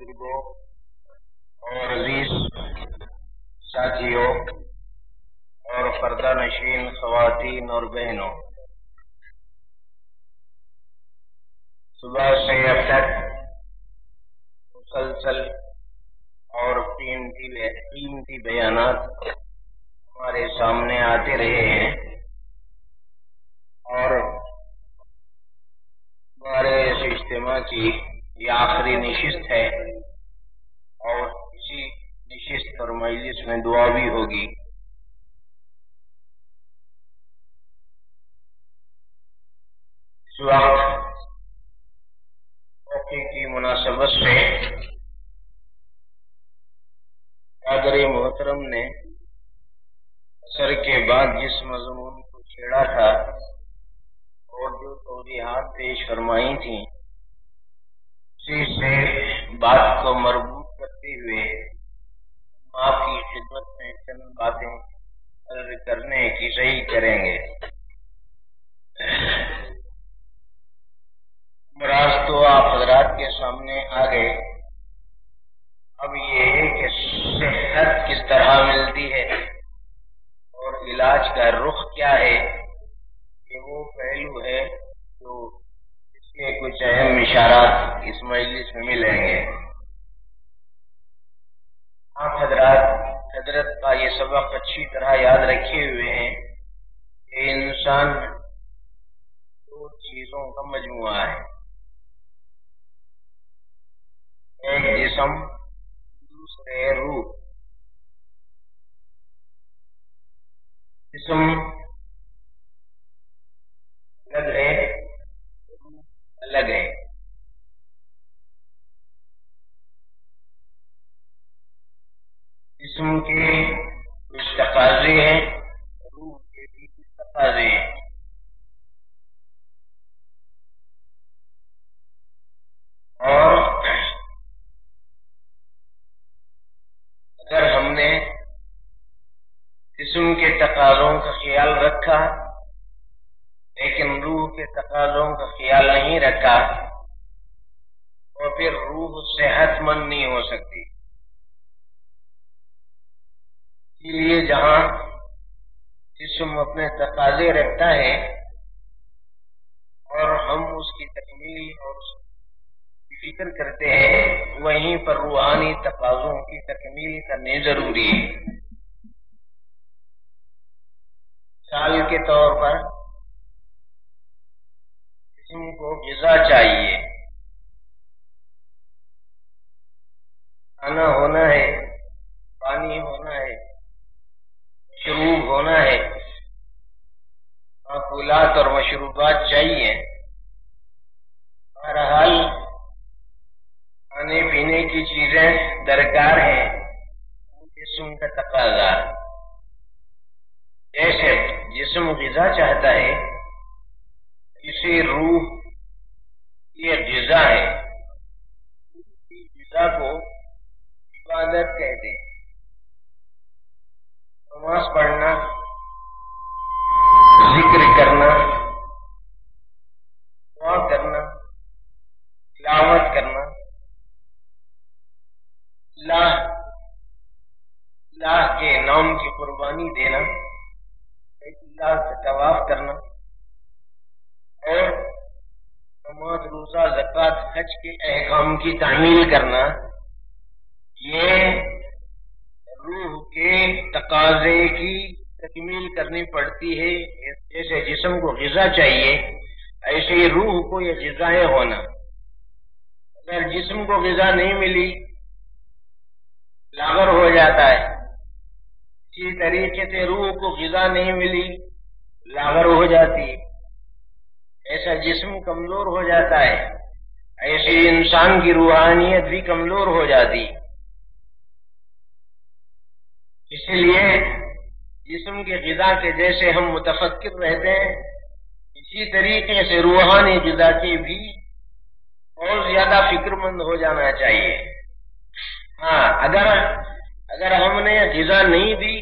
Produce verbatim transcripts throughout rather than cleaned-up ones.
بزرگوں اور عزیز ساتھیوں اور پردہ نشین خواتین اور بہنوں، صبح سے اب تک مسلسل اور قیمتی قیمتی بیانات ہمارے سامنے آتے رہے ہیں اور ہمارے اس اجتماع کی یہ آخری نشست ہے اور اسی نشست اور مجلس میں دعا بھی ہوگی۔ اس وقت موقع کی مناسبت سے قادر محترم نے عصر کے بعد جس مضمون کو چھیڑا تھا اور جو توضیحات پیش فرمائی تھیں، اسی سے بات کو مربوط کرتے ہوئے آپ کی خدمت میں چند باتیں عرض کرنے کی صحیح کریں گے۔ مراز تو آپ حضرات کے سامنے آ گئے، اب یہ ہے کہ صحت کس طرح ملتی ہے اور علاج کا رخ کیا ہے، یہ وہ پہلو ہے جو اس کے کچھ اہم اشارات اس مجلس میں ملیں گے۔ آپ حضرات حضرت کا یہ سبق اچھی طرح یاد رکھے ہوئے ہیں کہ انسان دو چیزوں کا مجموعہ ہے، ایک جسم، دوسرے روح۔ جسم الگ ہے، روح الگ ہے۔ جسم کے کچھ تقاضے ہیں، روح کے بھی کچھ تقاضے ہیں۔ اور اگر ہم نے جسم کے تقاضوں کا خیال رکھا لیکن روح کے تقاضوں کا خیال نہیں رکھا تو پھر روح صحت مند نہیں ہو سکتی۔ اسی لیے جہاں جسم اپنے تقاضے رکھتا ہے اور ہم اس کی تکمیل اور اس کی فکر کرتے ہیں، وہیں پر روحانی تقاضوں کی تکمیل کرنی ضروری ہے۔ مثال کے طور پر جسم کو غذا چاہیے، کھانا ہونا ہے، پانی ہونا ہے، مشروب ہونا ہے، مأکولات اور مشروبات چاہیے۔ بہرحال کھانے پینے کی چیزیں درکار ہیں، جسم کا تقاضا۔ جیسے جسم غذا چاہتا ہے، اسی روح یہ غذا ہے۔ غذا کو عبادت کہتے ہیں۔ نماز پڑھنا، ذکر کرنا، دعا کرنا، تلاوت کرنا، اللہ اللہ کے نام کی قربانی دینا، اللہ سے طواف کرنا اور نماز، روزہ، زکوٰۃ، حج کے احکام کی تعمیل کرنا، یہ روح کے تقاضے کی تکمیل کرنی پڑتی ہے۔ جیسے جسم کو غذا چاہیے، ایسے ہی روح کو یہ غذائیں ہونا۔ اگر جسم کو غذا نہیں ملی، لاغر ہو جاتا ہے۔ اسی طریقے سے روح کو غذا نہیں ملی، لاغر ہو جاتی ہے۔ ایسا جسم کمزور ہو جاتا ہے، ایسے انسان کی روحانیت بھی کمزور ہو جاتی۔ اس لیے جسم کے غذا کے جیسے ہم متفکر رہتے ہیں، اسی طریقے سے روحانی غذا کے بھی اور زیادہ فکر مند ہو جانا چاہیے۔ ہاں اگر اگر ہم نے غذا نہیں دی،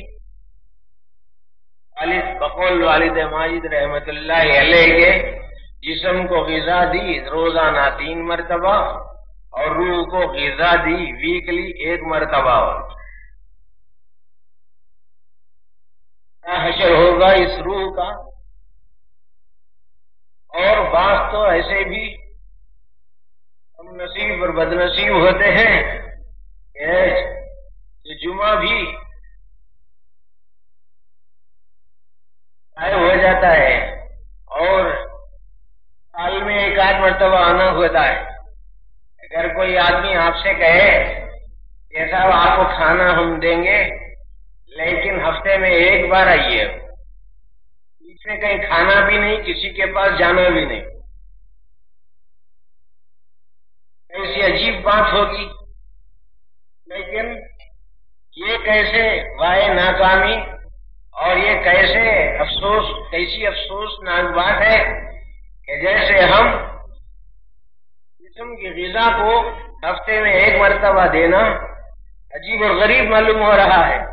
والد بقول والد ماجد رحمت اللہ علیہ کے جسم کو غذا دی روزانہ تین مرتبہ اور روح کو غذا دی ویکلی ایک مرتبہ. کیا حشر ہوگا اس روح کا. اور بعض تو ایسے بھی ہم نصیب اور بد نصیب ہوتے ہیں کہ جمعہ بھی غائب ہو جاتا ہے اور سال میں ایک آدھ مرتبہ آنا ہوتا ہے. اگر کوئی آدمی آپ سے کہے کہ صاحب آپ کو کھانا ہم دیں گے لیکن ہفتے میں ایک بار آئیے، اس میں کہیں کھانا بھی نہیں، کسی کے پاس جانا بھی نہیں، ایسی عجیب بات ہوگی. لیکن یہ کیسے وائے ناکامی اور یہ کیسے افسوس کیسی افسوسناک بات ہے کہ جیسے ہم جسم کی غذا کو ہفتے میں ایک مرتبہ دینا عجیب اور غریب معلوم ہو رہا ہے.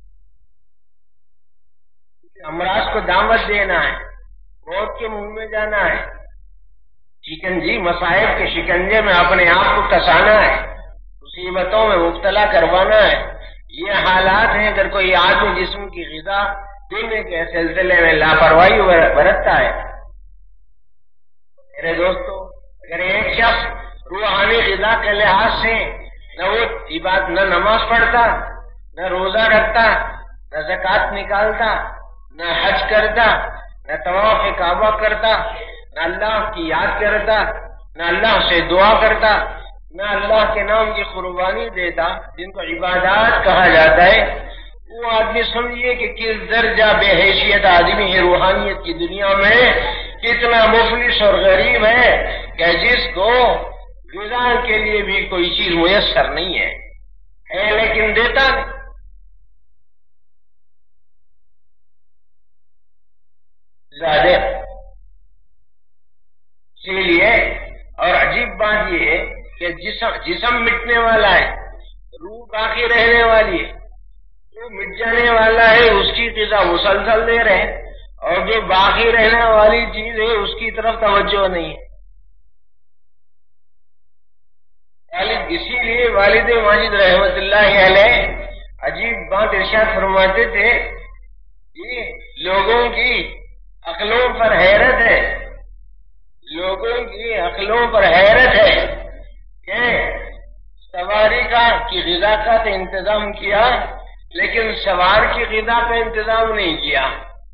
امراض کو دعوت دینا ہے، موت کے منہ میں جانا ہے، شکنجی مصائب کے شکنجے میں اپنے آپ کو کسانا ہے، مصیبتوں میں مبتلا کروانا ہے. یہ حالات ہیں. اگر کوئی آدمی جسم کی غذا دینے کے سلسلے میں لاپرواہی برتتا ہے، میرے دوستو، اگر ایک شخص روحانی غذا کے لحاظ سے نہ وہ عبادت نہ نماز پڑھتا، نہ روزہ رکھتا، نہ زکوٰۃ نکالتا، نہ حج کرتا، نہ طواف کعبہ کرتا، نہ اللہ کی یاد کرتا، نہ اللہ سے دعا کرتا، نہ اللہ کے نام کی قربانی دیتا جن کو عبادات کہا جاتا ہے، وہ آدمی سمجھیے کہ کس درجہ بے حیثیت آدمی ہے روحانیت کی دنیا میں، کتنا مفلس اور غریب ہے کہ جس کو غذا کے لیے بھی کوئی چیز میسر نہیں ہے, ہے لیکن دیتا نہیں. زیادہ اسی لیے اور عجیب بات یہ ہے کہ جسم جسم مٹنے والا ہے, روح باقی رہنے والی ہے. جو مٹ جانے والا ہے اس کی غذا مسلسل دے رہے ہیں, اور جو باقی رہنے والی چیز ہے اس کی طرف توجہ نہیں ہے. اسی لیے والد ماجد رحمت اللہ علیہ عجیب بات ارشاد فرماتے تھے کہ لوگوں کی عقلوں پر حیرت ہے, لوگوں کی عقلوں پر حیرت ہے کہ سواری کا کی غذا کا تو انتظام کیا لیکن سوار کی غذا کا انتظام نہیں کیا.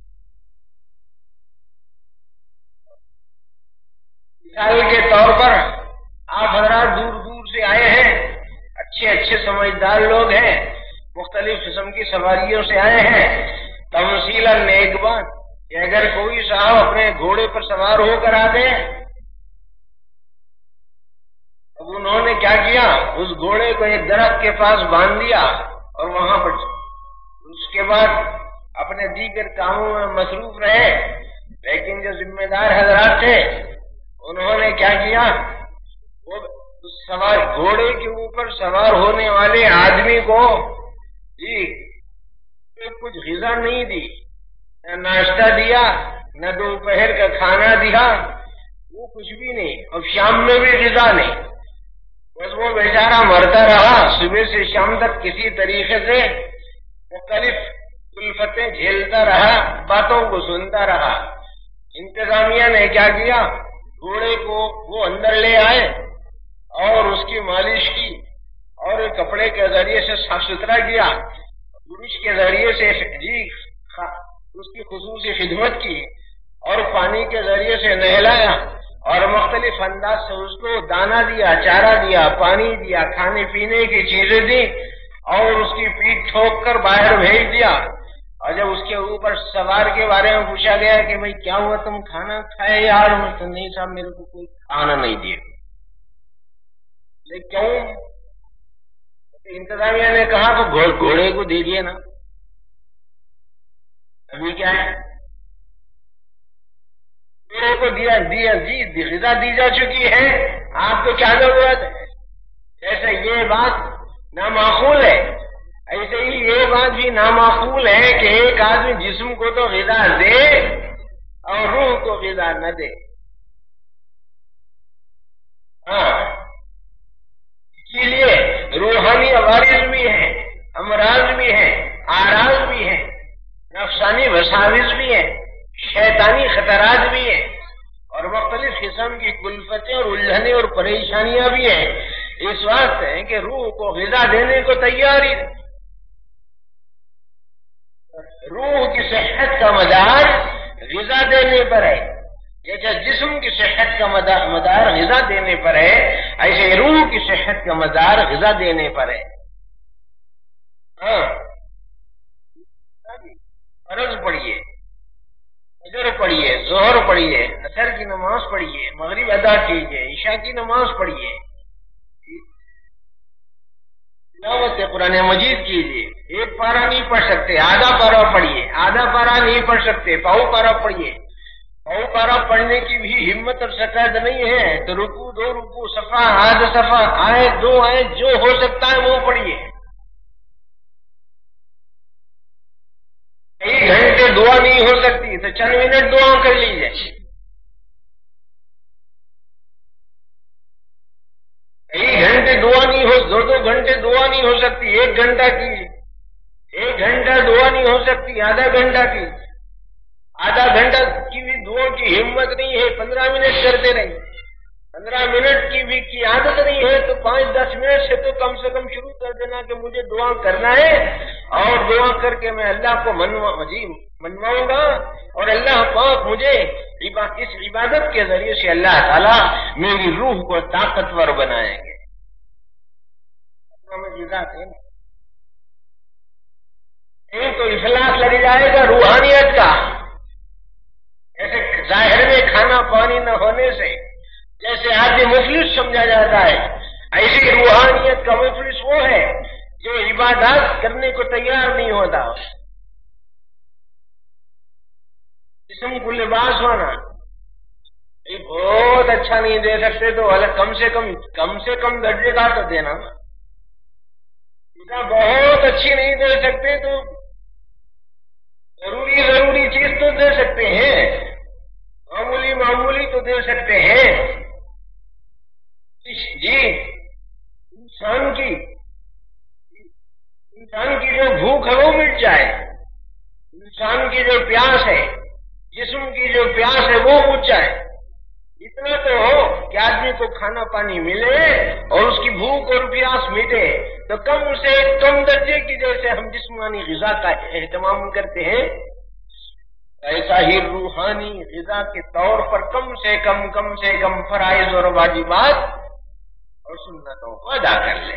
مثال کے طور پر آپ حضرات دور دور سے آئے ہیں, اچھے اچھے سمجھدار لوگ ہیں, مختلف قسم کی سواریوں سے آئے ہیں. تمثیلاً ایک بات کہ اگر کوئی صاحب اپنے گھوڑے پر سوار ہو کر آتے, اب انہوں نے کیا کیا, اس گھوڑے کو ایک درخت کے پاس باندھ دیا اور وہاں پر اس کے بعد اپنے دیگر کاموں میں مصروف رہے. لیکن جو ذمہ دار حضرات تھے انہوں نے کیا کیا, وہ سوار گھوڑے کے اوپر سوار ہونے والے آدمی کو جی کچھ غذا نہیں دی, نہ ناشتہ دیا, نہ دوپہر کا کھانا دیا, وہ کچھ بھی نہیں, اور شام میں بھی غذا نہیں. بس وہ بیچارہ مرتا رہا, صبح سے شام تک کسی طریقے سے مختلف الفتیں جھیلتا رہا, باتوں کو سنتا رہا. انتظامیہ نے کیا کیا, گھوڑے کو وہ اندر لے آئے اور اس کی مالش کی اور کپڑے کے ذریعے سے صاف ستھرا کیا, برش کے ذریعے سے جی اس کی خصوصی خدمت کی اور پانی کے ذریعے سے نہلایا اور مختلف انداز سے اس کو دانا دیا, چارہ دیا, پانی دیا, کھانے پینے کی چیزیں دی اور اس کی پیٹھ ٹھوک کر باہر بھیج دیا. اور جب اس کے اوپر سوار کے بارے میں پوچھا گیا کہ بھئی کیا ہوا, تم کھانا کھائے یار؟ تو نہیں صاحب میرے کو کوئی کھانا نہیں دیا. لیکن کیوں؟ انتظامیہ نے کہا تو گھوڑے کو دے دیے نا. ابھی کیا ہے, گھوڑے کو دیا دیا جی غذا دی جا چکی ہے, آپ کو کیا ضرورت ہے؟ جیسے یہ بات نامعقول ہے, ایسے ہی یہ بات بھی نامعقول ہے کہ ایک آدمی جسم کو تو غذا دے اور روح کو غذا نہ دے. ہاں اور الجھنیں اور پریشانیاں بھی ہیں، اس واسطے ہیں کہ روح کو غذا دینے کو تیار ہی نہیں۔ روح کی صحت کا مدار غذا دینے پر ہے، جیسے جسم کی صحت کا مدار غذا دینے پر ہے، ایسے روح کی صحت کا مدار غذا دینے پر ہے۔ ہاں، فرض پڑھیے، فجر پڑھیے، ظہر پڑھیے، عصر کی نماز پڑھیے، مغرب ادا کیجیے، عشاء کی نماز پڑھیے، تلاوت قرآن مجید کیجیے۔ ایک پارا نہیں پڑھ سکتے، آدھا پارا پڑھیے، آدھا پارا نہیں پڑھ سکتے، پاؤ پارا پڑھیے۔ پاؤ پارا پڑھنے کی بھی ہمت اور سکت نہیں ہے تو رکو دو رکو، صفحہ آدھا صفحہ، آئے دو آئے، جو ہو سکتا ہے وہ پڑھیے۔ کئی گھنٹے دعا نہیں ہو سکتی تو چند منٹ دعا کر لیجیے۔ کئی گھنٹے دعا نہیں ہو، دو دو گھنٹے دعا نہیں ہو سکتی، ایک گھنٹہ کی، ایک گھنٹہ دعا نہیں ہو سکتی، آدھا گھنٹہ کی، آدھا گھنٹہ کی بھی دعا کی ہمت نہیں ہے، پندرہ منٹ کرتے رہیے۔ پندرہ منٹ کی بھی کی عادت نہیں ہے تو پانچ دس منٹ سے تو کم سے کم شروع کر دینا کہ مجھے دعا کرنا ہے، اور دعا کر کے میں اللہ کو منواؤں گا، اور اللہ پاک مجھے اس عبادت کے ذریعے سے اللہ تعالیٰ میری روح کو طاقتور بنائیں گے۔ نہیں تو افلاس لگ جائے گا روحانیت کا، ایسے ظاہر میں کھانا پانی نہ ہونے سے جیسے آدمی مفلس سمجھا جاتا ہے، ایسی روحانیت کا مفلس وہ ہے جو عبادات کرنے کو تیار نہیں ہوتا۔ جسم کو لباس ہونا بہت اچھا نہیں دے سکتے تو کم سے کم کم سے کم درجے کا تو دینا، بہت اچھی نہیں دے سکتے تو ضروری ضروری چیز تو دے سکتے ہیں، معمولی معمولی تو دے سکتے ہیں۔ جی، انسان کی انسان کی جو بھوک ہے وہ مٹ جائے، انسان کی جو پیاس ہے، جسم کی جو پیاس ہے وہ بجھ جائے، اتنا تو ہو کہ آدمی کو کھانا پانی ملے اور اس کی بھوک اور پیاس مٹے، تو کم سے کم درجے کی جیسے ہم جسمانی غذا کا اہتمام کرتے ہیں، ایسا ہی روحانی غذا کے طور پر کم سے کم کم سے کم فرائض اور واجبات اور سنتوں کو ادا کر لیں۔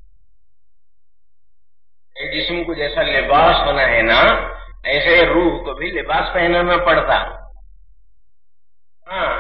جسم کو جیسا لباس ہونا ہے نا، ایسے روح کو بھی لباس پہنانا پڑتا۔ ہاں،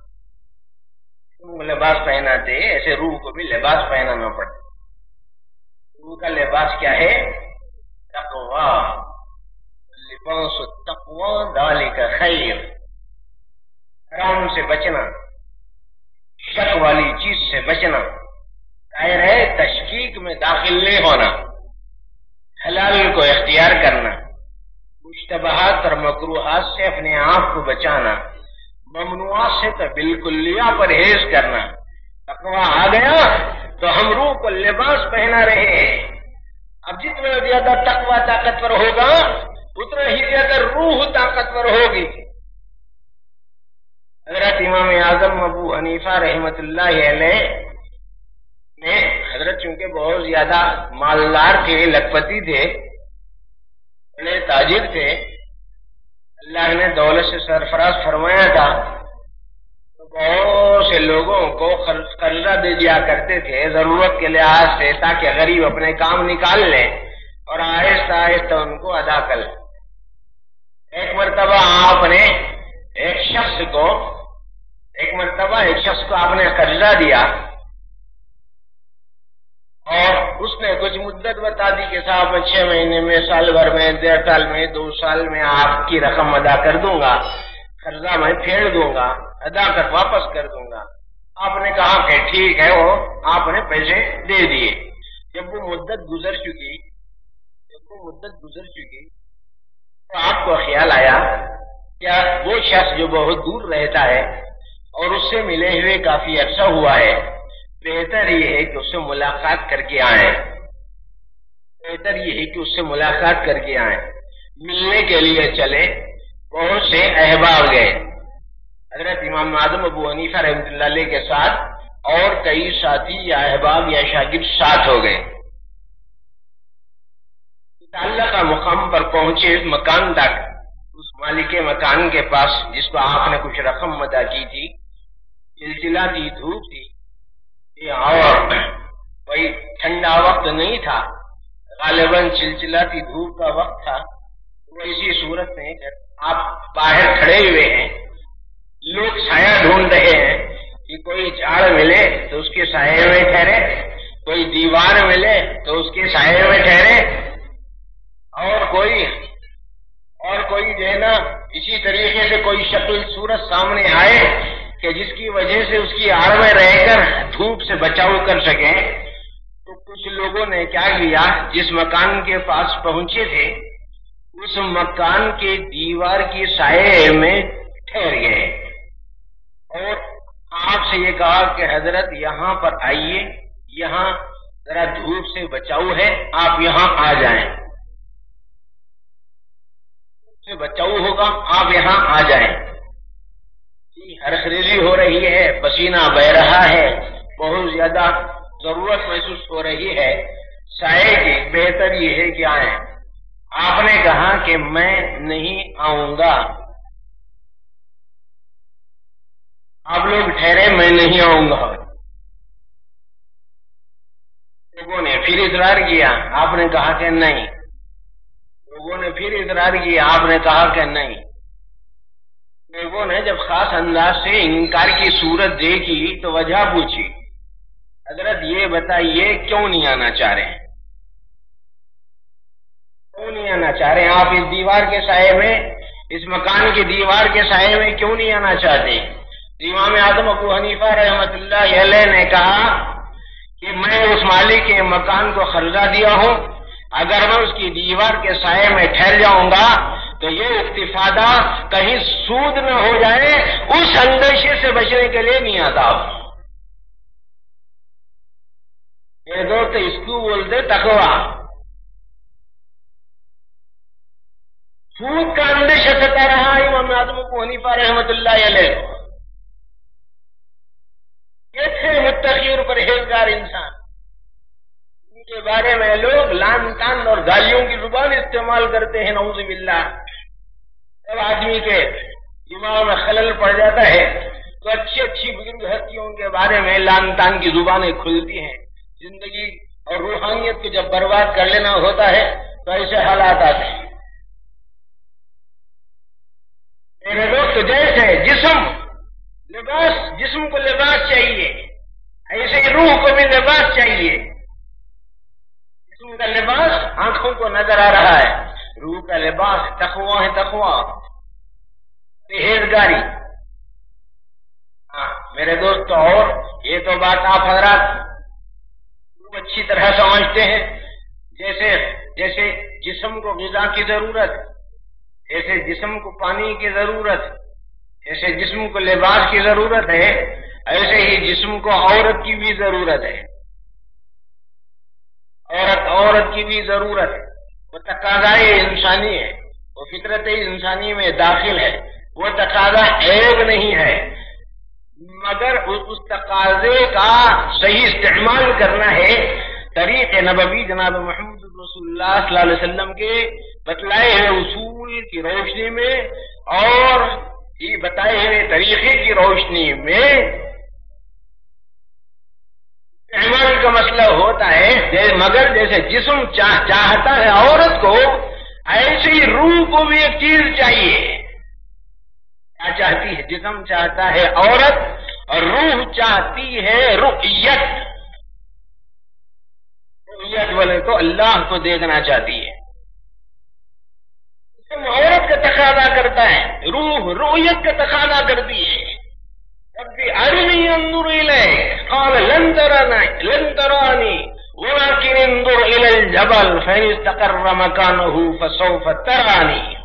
لباس پہناتے ایسے روح کو بھی لباس پہنانا پڑتا۔ روح کا لباس کیا ہے؟ تقویٰ، لباس التقویٰ ذالک خیر، حرام سے بچنا، شک والی چیز سے بچنا، خیر ہے تشکیک میں داخل نہیں ہونا، حلال کو اختیار کرنا، مشتبہات اور مکروہات سے اپنے آپ کو بچانا، ممنوعات سے تو بالکلیہ پرہیز کرنا۔ تقویٰ آ گیا تو ہم روح کو لباس پہنا رہے ہیں۔ اب جتنا زیادہ تقویٰ طاقتور ہوگا اتنا ہی زیادہ روح طاقتور ہوگی۔ حضرت امام اعظم ابو حنیفہ رحمت اللہ علیہ نے، حضرت چونکہ بہت زیادہ مالدار تھے، لکھپتی تھے، بڑے تاجر تھے، اللہ نے دولت سے سرفراز فرمایا تھا، تو بہت سے لوگوں کو قرضہ دے دیا کرتے تھے ضرورت کے لحاظ سے، تاکہ غریب اپنے کام نکال لیں اور آہستہ آہستہ ان کو ادا کر لیں۔ ایک مرتبہ آپ نے ایک شخص کو ایک مرتبہ ایک شخص کو آپ نے قرضہ دیا اور اس نے کچھ مدت بتا دی کہ صاحب چھ مہینے میں، سال بھر میں، ڈیڑھ سال میں، دو سال میں آپ کی رقم ادا کر دوں گا، قرضہ میں پھیر دوں گا، ادا کر واپس کر دوں گا۔ آپ نے کہا کہ ٹھیک ہے، وہ آپ نے پیسے دے دیے۔ جب وہ مدت گزر چکی جب وہ مدت گزر چکی تو آپ کو خیال آیا کیا وہ شخص جو بہت دور رہتا ہے اور اس سے ملے ہوئے کافی عرصہ ہوا ہے، بہتر یہ ہے کہ اس سے ملاقات کر کے آئیں بہتر یہ ہے کہ اس سے ملاقات کر کے آئیں۔ ملنے کے لیے چلے، بہت سے احباب گئے، حضرت امام اعظم ابو حنیفہ رحمۃ اللہ علیہ کے ساتھ اور کئی ساتھی یا احباب یا شاگرد ساتھ ہو گئے. متعلقہ مقام پر پہنچے مکان تک، اس مالک مکان کے پاس جس کو آپ نے کچھ رقم ادا کی تھی. چلچلاتی دھوپ تھی اور کوئی ٹھنڈا وقت نہیں تھا، غالباً چلچلاتی دھوپ کا وقت تھا. وہ اسی صورت میں آپ باہر کھڑے ہوئے ہیں، لوگ سایہ ڈھونڈ رہے ہیں کہ کوئی جھاڑ ملے تو اس کے سائے میں ٹھہرے، کوئی دیوار ملے تو اس کے سائے میں ٹھہرے، اور کوئی اور کوئی جو ہے نا اسی طریقے سے کوئی شکل صورت سامنے آئے کہ جس کی وجہ سے اس کی آڑ میں رہ کر دھوپ سے بچاؤ کر سکیں. تو کچھ لوگوں نے کیا کیا، جس مکان کے پاس پہنچے تھے اس مکان کے دیوار کی سائے میں ٹھہر گئے اور آپ سے یہ کہا کہ حضرت یہاں پر آئیے، یہاں ذرا دھوپ سے بچاؤ ہے، آپ یہاں آ جائیں، سے بچاؤ ہوگا، آپ یہاں آ جائیں. ہرخریزی ہو رہی ہے، پسینہ بہ رہا ہے، بہت زیادہ ضرورت محسوس ہو رہی ہے سائے کی، بہتر یہ ہے کہ آئیں. آپ نے کہا کہ میں نہیں آؤں گا، آپ لوگ ٹھہرے، میں نہیں آؤں گا. لوگوں نے پھر اصرار کیا، آپ نے کہا کہ نہیں. لوگوں نے پھر اصرار کیا، آپ نے کہا کہ نہیں. لوگوں نے جب خاص انداز سے انکار کی صورت دیکھی تو وجہ پوچھی، حضرت یہ بتائیے کیوں نہیں آنا چاہ رہے ہیں، کیوں نہیں آنا چاہ رہے ہیں آپ اس دیوار کے سائے میں، اس مکان کی دیوار کے سائے میں کیوں نہیں آنا چاہتے؟ امام اعظم ابو حنیفہ رحمۃ اللہ علیہ نے کہا کہ میں اس مالک کے مکان کو قرضہ دیا ہوں، اگر میں اس کی دیوار کے سائے میں ٹھہر جاؤں گا تو یہ استفادہ کہیں سود نہ ہو جائے، اس اندیشے سے بچنے کے لیے نہیں آتا. یہ دوست اس کو بولتے تقویٰ. سود کا اندیشہ ستا رہا امام اعظم ابو حنیفہ رحمۃ اللہ علیہ. یہ تھے متقی اور پرہیزگار انسان، ان کے بارے میں لوگ لان تان اور گالیوں کی زبان استعمال کرتے ہیں، نعوذ باللہ. جب آدمی کے دماغ میں خلل پڑ جاتا ہے تو اچھی اچھی بزرگ ہستیوں کے بارے میں لان تان کی زبانیں کھلتی ہیں. زندگی اور روحانیت کو جب برباد کر لینا ہوتا ہے تو ایسے حالات آتے ہیں. میرے دوست، جیسے جسم لباس جسم کو لباس چاہیے، ایسے ہی روح کو بھی لباس چاہیے. جسم کا لباس آنکھوں کو نظر آ رہا ہے، روح کا لباس تقویٰ ہے، تقویٰ پرہیزگاری. ہاں میرے دوست، اور یہ تو بات آپ حضرات اچھی طرح سمجھتے ہیں. جیسے جیسے جسم کو غذا کی ضرورت، جیسے جسم کو پانی کی ضرورت، جیسے جسم کو لباس کی ضرورت ہے، ایسے ہی جسم کو عورت کی بھی ضرورت ہے. عورت عورت کی بھی ضرورت ہے. وہ تقاضائے انسانی ہے، وہ فطرت انسانی میں داخل ہے. وہ تقاضا عیب نہیں ہے، مگر اس تقاضے کا صحیح استعمال کرنا ہے طریق نبوی جناب محمد رسول اللہ صلی اللہ علیہ وسلم کے بتلائے ہوئے اصول کی روشنی میں اور یہ بتائے ہوئے طریقے کی روشنی میں. استعمال کا مسئلہ ہوتا ہے، مگر جیسے جسم چاہ چاہتا ہے عورت کو، ایسے ہی روح کو بھی ایک چیز چاہیے. کیا چاہتی ہے؟ جسم چاہتا ہے عورت اور روح چاہتی ہے رؤیت. رؤیت والے تو اللہ کو دیکھنا چاہتی ہے. جسم عورت کا تقاضا کرتا ہے، روح رؤیت کا تقاضا کرتی ہے. رب ارنی انظر الیک قال لن ترانی لن ترانی ولكن انظر الى الجبل فإن استقر مكانه فسوف ترانی.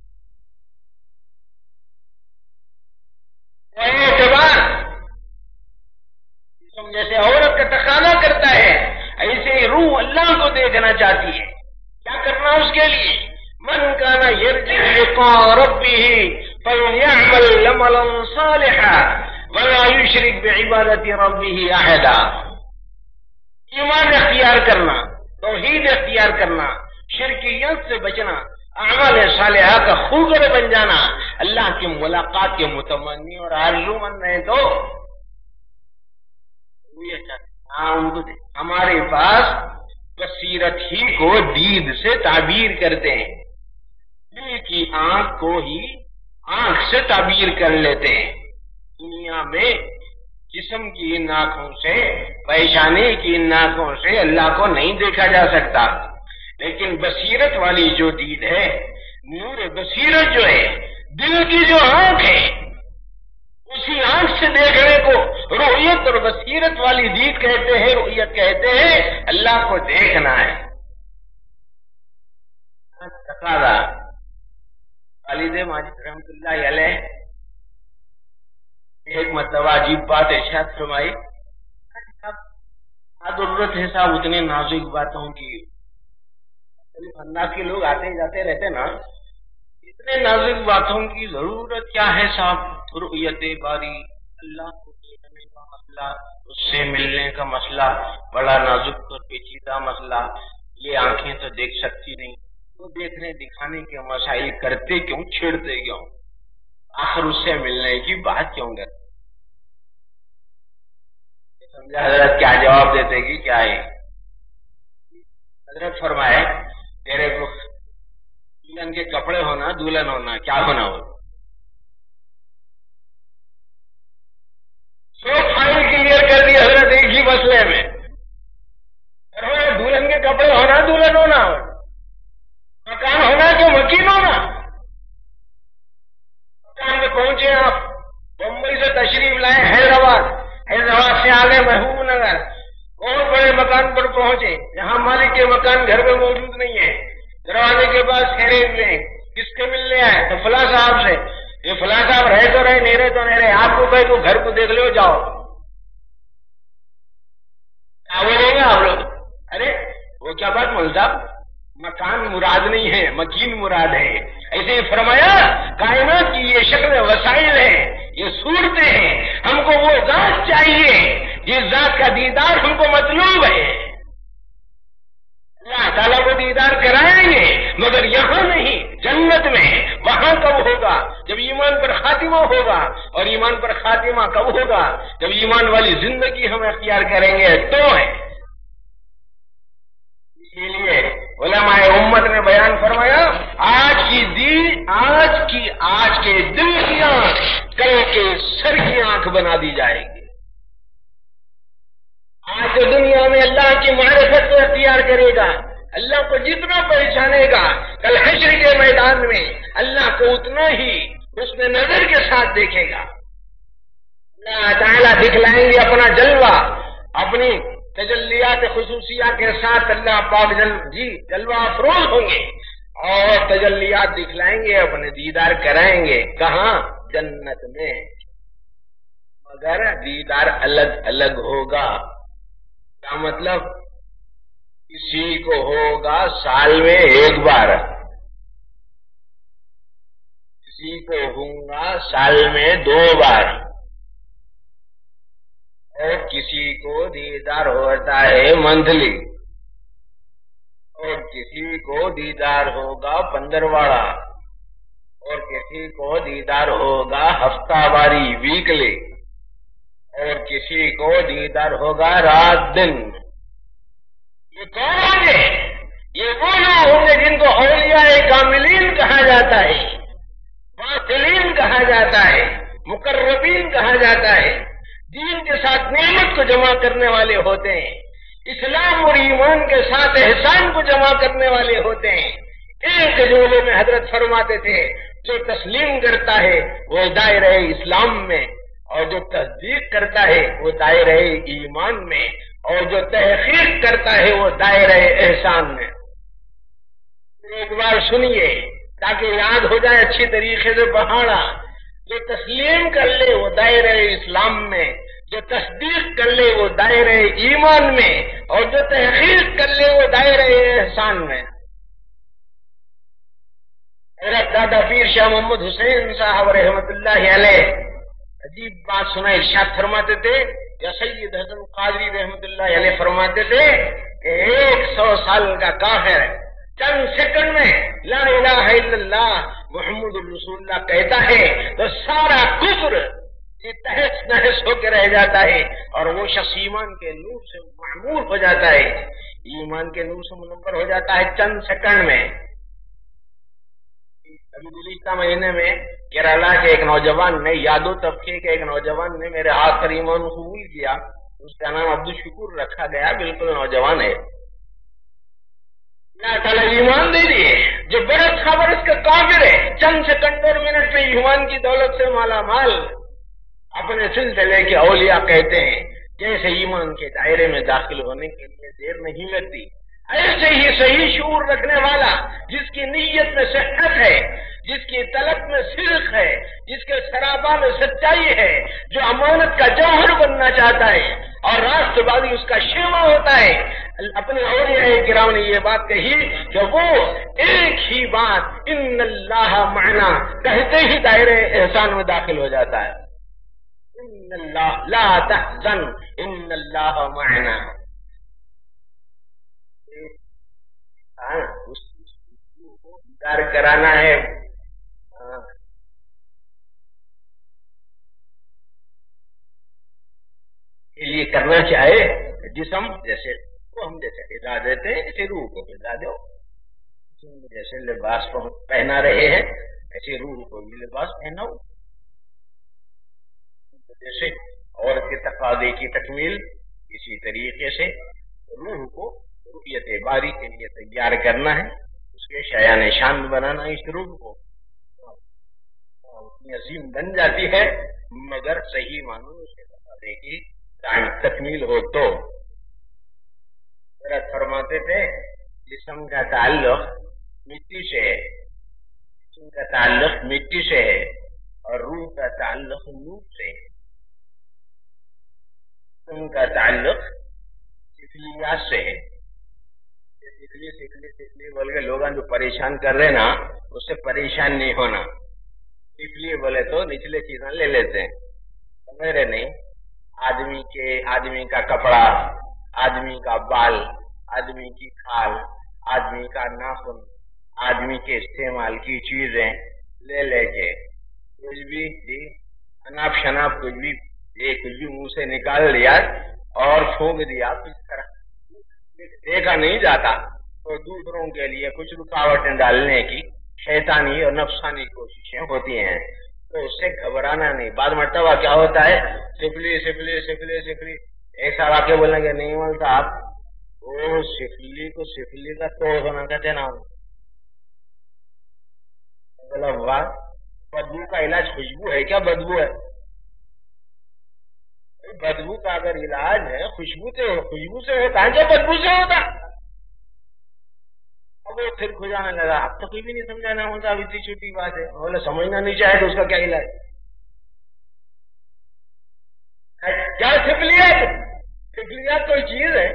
اعتبار جیسے عورت کا تقاضا کرتا ہے، ایسے ہی روح اللہ کو دیکھنا چاہتی ہے. کیا کرنا اس کے لیے؟ من کان یرجو لقاء ربہ فَلْيَعْمَلْ عَمَلًا صَالِحًا وَلَا يُشْرِكْ بِعِبَادَةِ رَبِّهِ أَحَدًا۔ ایمان اختیار کرنا، توحید اختیار کرنا، شرکیات سے بچنا، اعمال صالحہ کا خوگر بن جانا، اللہ کی ملاقات کے متمنی اور آرزو مند رہے تو ہمارے پاس بصیرت ہی کو دید سے تعبیر کرتے ہیں، دل کی آنکھ کو ہی آنکھ سے تعبیر کر لیتے ہیں۔ دنیا میں جسم کی ان آنکھوں سے، پیشانی کی ان آنکھوں سے اللہ کو نہیں دیکھا جا سکتا، لیکن بصیرت والی جو دید ہے، نور بصیرت جو ہے، دل کی جو آنکھ ہے، اسی آنکھ سے دیکھنے کو رؤیت اور بصیرت والی دید کہتے ہیں، رؤیت کہتے ہیں، اللہ کو دیکھنا ہے۔ تقاضا والد ماجد رحمت اللہ علیہ ایک مرتبہ عجیب بات ارشاد فرمائی، ضرورت ہے صاحب اتنے نازک باتوں کی، انداز کے لوگ آتے جاتے رہتے نا، اتنے نازک باتوں کی ضرورت کیا ہے صاحب؟ رؤیت باری، اللہ کو دیکھنے کا مسئلہ، اس سے ملنے کا مسئلہ بڑا نازک اور پیچیدہ مسئلہ، یہ آنکھیں تو دیکھ سکتی نہیں، تو دیکھنے دکھانے کے مسائل کرتے کیوں، چھیڑتے کیوں، آخر اس سے ملنے کی بات کیوں کرتے؟ سمجھا حضرت کیا جواب دیتے کہ کیا ہے؟ حضرت فرمائے تیرے کو دلہن کے کپڑے ہونا، دلہن ہونا، کیا ہونا ہو، سو فائل کلیئر کر دی حضرت ایک ہی مسئلے میں، دلہن کے کپڑے ہونا، دلہن ہونا، مکان ہونا کہ مکین ہونا۔ مکان میں پہنچے آپ، بمبئی سے تشریف لائے حیدرآباد، حیدرآباد سے آگے محبوب نگر، بہت بڑے مکان پر پہنچے، جہاں مالک کے مکان گھر میں موجود نہیں ہے، دروازے کے پاس کھڑے ہوئے، کس کے ملنے آئے؟ تو فلاں صاحب سے۔ یہ فلاں صاحب رہے تو رہے، نہیں رہے تو نہیں رہے، آپ کو کہے تو گھر کو دیکھ لو، جاؤ۔ کیا بولیں گے آپ لوگ؟ ارے وہ کیا بات مول صاحب، مکان مراد نہیں ہے، مکین مراد ہے۔ ایسے ہی فرمایا کائنات کی یہ شکل وسائل ہے، یہ صورتیں ہیں، ہم کو وہ ذات چاہیے جس ذات کا دیدار ہم کو مطلوب ہے۔ اللہ تعالیٰ کو دیدار کرائیں گے، مگر یہاں نہیں، جنت میں۔ وہاں کب ہوگا؟ جب ایمان پر خاتمہ ہوگا، اور ایمان پر خاتمہ کب ہوگا؟ جب ایمان والی زندگی ہم اختیار کریں گے تو ہے۔ اسی لیے علماء امت نے بیان فرمایا، آج کی دل، آج کی آج کے دل کی آنکھ کل کے سر کی آنکھ بنا دی جائے گی۔ آج دنیا میں اللہ کی معرفت کو اختیار کرے گا، اللہ کو جتنا پہچانے گا، کل حشر کے میدان میں اللہ کو اتنا ہی اس میں نظر کے ساتھ دیکھے گا۔ اللہ تعالیٰ دکھلائیں گے اپنا جلوہ، اپنی تجلیات خصوصیہ کے ساتھ اللہ پاک جل جی جلوہ افروز ہوں گے، اور تجلیات دکھلائیں گے، اپنے دیدار کرائیں گے۔ کہاں؟ جنت میں، مگر دیدار الگ الگ ہوگا۔ کیا مطلب؟ کسی کو ہوگا سال میں ایک بار، کسی کو ہوگا سال میں دو بار، اور کسی کو دیدار ہوتا ہے منتھلی، اور کسی کو دیدار ہوگا پندرواڑا، اور کسی کو دیدار ہوگا ہفتہ واری ویکلی، اور کسی کو دیدار ہوگا رات دن۔ یہ کون ہوں گے؟ یہ وہ لوگ ہوں گے جن کو اولیاء کاملین کہا جاتا ہے، واصلین کہا جاتا ہے، مقربین کہا جاتا ہے، دین کے ساتھ نعمت کو جمع کرنے والے ہوتے ہیں، اسلام اور ایمان کے ساتھ احسان کو جمع کرنے والے ہوتے ہیں۔ ایک جملے میں حضرت فرماتے تھے، جو تسلیم کرتا ہے وہ دائرہ اسلام میں، اور جو تصدیق کرتا ہے وہ دائرہ ایمان میں، اور جو تحقیق کرتا ہے وہ دائرہ احسان میں۔ ایک بار سنیے تاکہ یاد ہو جائے اچھی طریقے سے پڑھانا۔ جو تسلیم کر لے وہ دائرہ اسلام میں، جو تصدیق کر لے وہ دائرہ ایمان میں، اور جو تحقیق کر لے وہ دائرہ احسان میں۔ حضرت دادا پیر شاہ محمد حسین صاحب رحمت اللہ علیہ عجیب بات سنا، ارشاد فرماتے تھے، یا سید حسن قادری رحمت اللہ علیہ فرماتے تھے کہ ایک سو سال کا کافر چند سیکنڈ میں لا الہ الا اللہ محمد رسول اللہ کہتا ہے تو سارا کفر یہ تہس نہس ہو کے رہ جاتا ہے اور وہ شخص ایمان کے نور سے معمور ہو جاتا ہے، ایمان کے نور سے منور ہو جاتا ہے چند سیکنڈ میں۔ ابھی گزشتہ مہینے میں کیرالہ کے ایک نوجوان نے، یادو طبقے کے ایک نوجوان نے میرے ہاتھ پر ایمان قبول کیا، اس کا نام عبد الشکور رکھا گیا، بالکل نوجوان ہے، اللہ تعالیٰ ایمان دے دیے، جو برس خبر اس کا کافر ہے، چند سیکنڈ اور منٹ میں ایمان کی دولت سے مالا مال۔ اپنے سلسلے کے اولیاء کہتے ہیں جیسے ایمان کے دائرے میں داخل ہونے کے لیے دیر نہیں لگتی، ایسے ہی صحیح شعور رکھنے والا جس کی نیت میں صحت ہے، جس کی طلب میں صدق ہے، جس کے سرابہ میں سچائی ہے، جو امانت کا جوہر بننا چاہتا ہے اور راست بازی اس کا شیوا ہوتا ہے، اپنے اولیاء کرام نے یہ بات کہی کہ وہ ایک ہی بات ان اللہ معنا کہتے ہی دائرے احسان میں داخل ہو جاتا ہے۔ ان اللہ لا تحزن ان اللہ معنا، اس کو انکار کرانا ہے۔ یہ کرنا چاہے جسم جیسے کو ہم جیسے غذا دیتے ہیں ایسے روح کو غذا دو، جیسے لباس پہنا رہے ہیں ایسے روح کو بھی لباس پہناؤ، جیسے عورت کے تقاضے کی تکمیل اسی طریقے سے روح کو رؤیت باری کے لیے تیار کرنا ہے، اس کے شایان نشان بنانا، اس روح کو اتنی عظیم بن جاتی ہے مگر صحیح معنوں سے تقاضے کی تکمیل ہو تو۔ فرماتے تھے جسم کا تعلق مٹی سے ہے، جسم کا تعلق مٹی سے ہے اور روح کا تعلق نور سے ہے، جسم کا تعلق سفلیات سے ہے، سفلی سفلی سفلی بول کے لوگ جو پریشان کر رہے نا اس سے پریشان نہیں ہونا، سفلی بولے تو نچلے چیزیں لے لیتے ہیں، میرے نہیں، آدمی کے آدمی کا کپڑا، آدمی کا بال، آدمی کی کھال، آدمی کا ناخن، آدمی کے استعمال کی چیزیں لے لے کے کچھ بھی اناپ شناپ کچھ بھی کچھ بھی منہ سے نکال لیا اور پھونک دیا، کس طرح دیکھا نہیں جاتا تو دوسروں کے لیے کچھ رکاوٹیں ڈالنے کی شیطانی اور نفسانی کوششیں ہوتی ہیں، تو اس سے گھبرانا نہیں۔ بعض مرتبہ کیا ہوتا ہے سفلی سفلی سفلی سفلی ایسا واقع بولیں گے نہیں بولتا آپ وہ سفلی کو سفلی کا توڑ ہونا کہتے نا، بدبو کا علاج خوشبو ہے کیا؟ بدبو ہے، بدبو کا اگر علاج ہے خوشبو سے خوشبو سے ہوتا ہے کیا بدبو سے ہوتا؟ اب وہ پھر کھجانے لگا، اب تو کوئی بھی نہیں سمجھانا ہوتا، اب اتنی چھوٹی بات ہے، بولے سمجھنا نہیں چاہے تو اس کا کیا علاج؟ کیا سفلیات؟ سفلیات کوئی چیز ہے،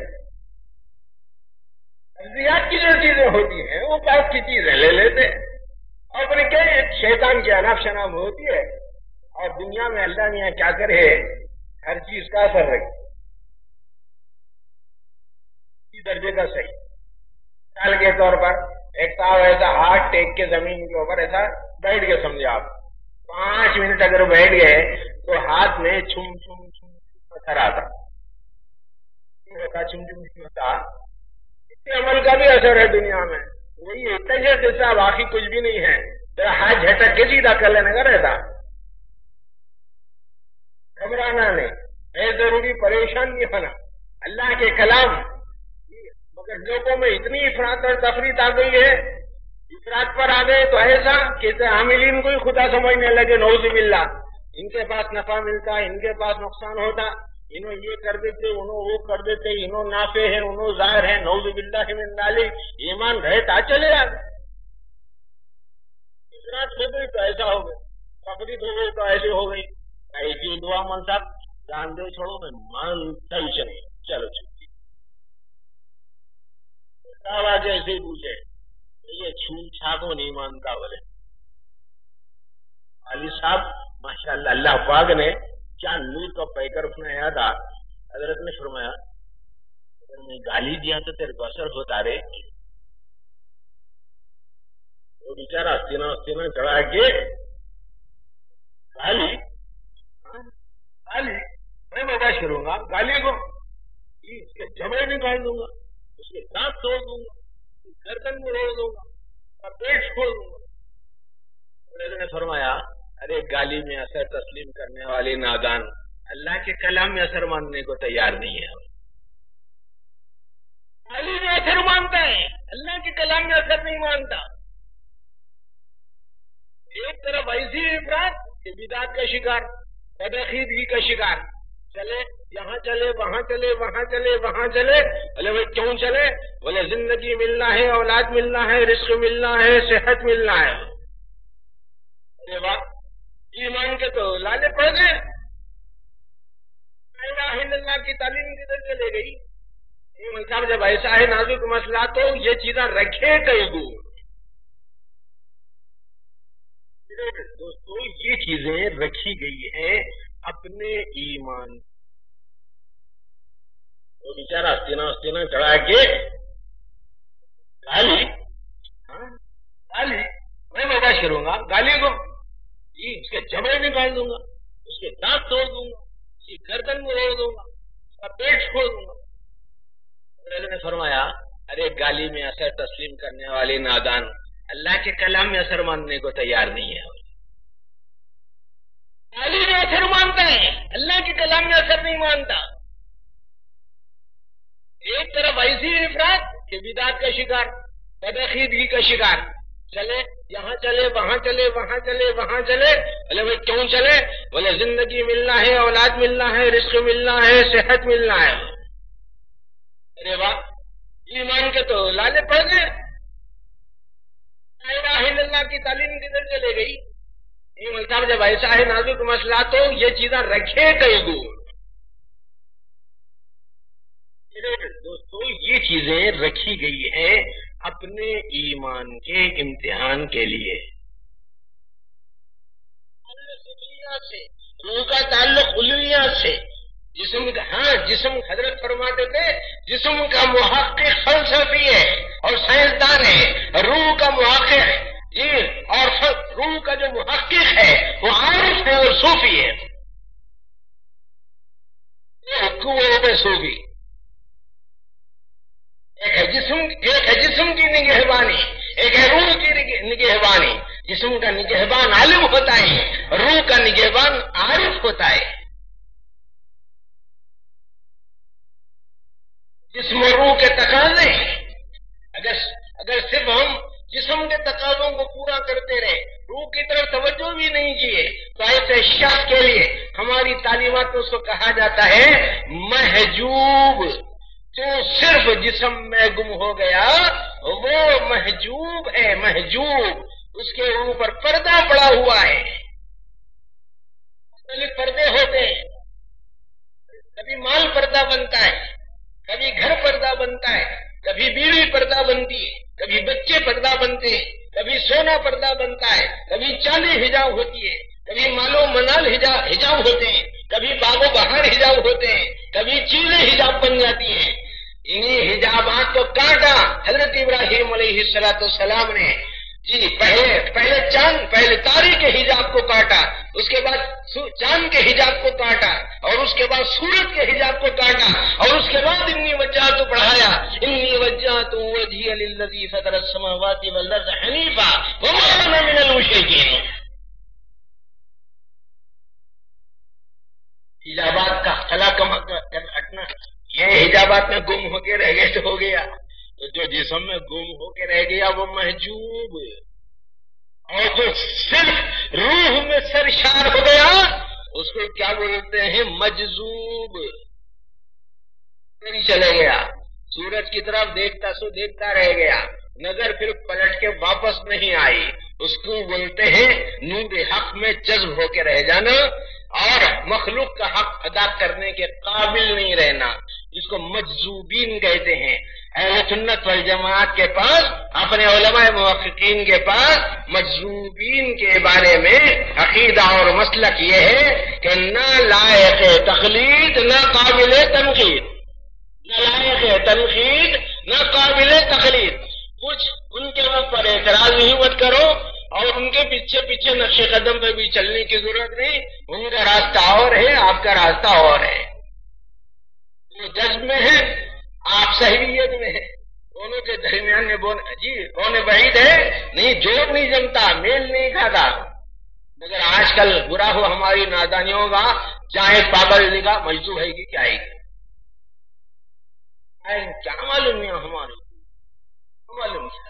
سفلیات کی جو چیزیں ہوتی ہیں وہ پاس کی چیزیں لے لیتے اور اپنے کیا شیطان کی اناپ شناپ ہوتی ہے، اور دنیا میں اللہ میاں کیا کرے ہر چیز کا اثر رکھے درجے کا صحیح۔ مثال کے طور پر ایک صاحب ایسا ہاتھ ٹیک کے زمین کے اوپر ایسا بیٹھ کے سمجھے آپ، پانچ منٹ اگر بیٹھ گئے تو ہاتھ میں چھم چھم چھم پتھر آتا، چھم چھم ہوتا، اس عمل کا بھی اثر ہے دنیا میں، وہی اتنا جیسا باقی کچھ بھی نہیں ہے، ذرا ہاتھ جھٹک کے سیدھا کر لینے کا رہتا، گھبرانا نہیں، ہے ضروری پریشان نہیں ہونا، اللہ کے کلام۔ مگر لوگوں میں اتنی افراد اور تفریح آ گئی ہے، افراد پر آ گئے تو ایسا کہ عاملین کو ہی خدا سمجھنے لگے، نعوذ باللہ، ان کے پاس نفع ملتا، ان کے پاس نقصان ہوتا، انہوں یہ کر دیتے، انہوں وہ کر دیتے، انہوں نافع ہے، انہوں ظاہر ہے، نعوذ باللہ من ذالک، ایمان رہتا چلے آگے، افراد ہو گئی تو ایسا ہو گئی، تفریح ہو گئی تو ایسے ہو گئی، ایسی دعا من صاحب جان دے چھوڑو میں مانتا ہی چلے، چلو چھوٹی آواز ایسے ہی پوچھے یہ چھوٹ چھاکو نہیں مانتا بولے علی صاحب ماشاء اللہ اللہ پاک نے کیا نور کا پیکر اپنایا تھا. حضرت نے فرمایا اگر میں گالی دیا تو تیرے کو اثر ہوتا رے. وہ بیچارہ ہستینا ہستینا چڑھا کے گالی گالی میں برداشت کروں گا. گالی کو اس کے جبڑے نکال دوں گا, اس کے دانت توڑ دوں گا, گردن میں روڑ دوں گا اور پیٹ چھوڑ دوں گا. نے فرمایا ارے گالی میں اثر تسلیم کرنے والے نادان اللہ کے کلام میں اثر ماننے کو تیار نہیں ہے. گالی میں اثر مانتا ہے, اللہ کے کلام میں اثر نہیں مانتا. ایک طرف ایسی افراد کہ بدعت کا شکار, بدعقیدگی کا شکار, چلے یہاں چلے وہاں چلے وہاں چلے وہاں چلے. بولے بھائی کیوں چلے؟ بولے زندگی ملنا ہے, اولاد ملنا ہے, رزق ملنا ہے, صحت ملنا ہے. ایمان کے تو لالے پڑ گئے. لا الہ الا اللہ کی تعلیم کدھر چلے گئی؟ صاحب جب ایسا ہے نازک مسئلہ تو یہ چیزیں رکھے کئی دور. دوستو یہ چیزیں رکھی گئی ہیں اپنے ایمان. وہ بیچارہ ہستینا ہستینا چڑھا کے گالی گالی میں برداشت کروں گا. گالی کو اس کے جبڑے نکال دوں گا, اس کے دانت توڑ دوں گا, اس کی گردن میں روڑ دوں گا, اس کا پیٹ چھوڑ دوں گا. نے فرمایا ارے گالی میں اثر تسلیم کرنے والے نادان اللہ کے کلام میں اثر ماننے کو تیار نہیں ہے. گالی میں اثر مانتا ہے, اللہ کے کلام میں اثر نہیں مانتا. ایک طرف ایسی افراد کہ بدعت کا شکار, بدعقیدگی کا شکار, چلے یہاں چلے وہاں چلے وہاں چلے وہاں چلے. بولے بھائی کیوں چلے؟ بولے زندگی ملنا ہے, اولاد ملنا ہے, رزق ملنا ہے, صحت ملنا ہے. ارے واہ, ایمان کے تو لالے پڑ گئے. لا الہ الا اللہ کی تعلیم کدھر چلے گئی؟ صاحب جب ایسا ہے نازک مسئلہ تو یہ چیزیں رکھے کئی دور. دوستو یہ چیزیں رکھی گئی ہیں اپنے ایمان کے امتحان کے لیے. روح کا تعلق علویات سے, جسم کا ہاں جسم حضرت فرماتے تھے جسم کا محقق فلسفی ہے اور سائنسدان ہے, روح کا محقق جی اور روح کا جو محقق ہے وہ عارف ہے اور صوفی ہے. کنویں پہ صوفی ایک ہے جسم ایک ہے جسم کی نگہبانی, ایک ہے روح کی نگہبانی. جسم کا نگہبان عالم ہوتا ہے, روح کا نگہبان عارف ہوتا ہے. جسم و روح کے تقاضے اگر اگر صرف ہم جسم کے تقاضوں کو پورا کرتے رہے, روح کی طرف توجہ بھی نہیں کیے تو ایسے شخص کے لیے ہماری تعلیمات اس کو کہا جاتا ہے محجوب. جو صرف جسم میں گم ہو گیا وہ محجوب ہے, محجوب. اس کے اوپر پردہ پڑا ہوا ہے. مختلف پردے ہوتے ہیں, کبھی مال پردہ بنتا ہے, کبھی گھر پردہ بنتا ہے, کبھی بیوی پردہ بنتی ہے, کبھی بچے پردہ بنتے ہیں, کبھی سونا پردہ بنتا ہے, کبھی چاندی حجاب ہوتی ہے, کبھی مالو منال حجاب ہوتے ہیں, کبھی باغ و بہار حجاب ہوتے ہیں, کبھی چیزیں حجاب بن جاتی ہیں. انہی حجابات کو کاٹا حضرت ابراہیم علیہ الصلوۃ والسلام نے. جی پہلے پہلے چاند پہلے تارے کے حجاب کو کاٹا, اس کے بعد چاند کے حجاب کو کاٹا, اور اس کے بعد سورج کے حجاب کو کاٹا, اور اس کے بعد انی وجہت پڑھایا انی وجہت وجہی للذی فطر السماوات والارض حنیفا وما انا من المشرکین. حجابات کا خلا کما ہٹنا, یہ حجابات میں گم ہو کے رہ گئے تو ہو گیا. تو جو جسم میں گم ہو کے رہ گیا وہ محجوب, اور جو صرف روح میں سرشار ہو گیا اس کو کیا بولتے ہیں مجذوب. نہیں چلے گیا, سورج کی طرف دیکھتا سو دیکھتا رہ گیا, نظر پھر پلٹ کے واپس نہیں آئی, اس کو بولتے ہیں نور حق میں جذب ہو کے رہ جانا اور مخلوق کا حق ادا کرنے کے قابل نہیں رہنا, جس کو مجذوبین کہتے ہیں. اہل سنت والجماعت کے پاس اپنے علماء محققین کے پاس مجذوبین کے بارے میں عقیدہ اور مسلک یہ ہے کہ نہ لائق تقلید نہ قابل تنقید، نہ لائق تنقید نہ قابل تقلید. کچھ ان کے اوپر اعتراض نہیں مت کرو اور ان کے پیچھے پیچھے نقش قدم پہ بھی چلنے کی ضرورت نہیں. ان کا راستہ اور ہے، آپ کا راستہ اور ہے. وہ جذب میں ہے، آپ صحیحیت میں ہے. دونوں کے درمیان میں بون جی کون بعید ہے، نہیں جوڑ نہیں جمتا، میل نہیں کھاتا. مگر آج کل برا ہو ہماری نادانیوں کا، چاہے پاگل کا مجذوب ہے گی کیا ہے گی، کیا معلوم ہے ہمارے معلوم ہے.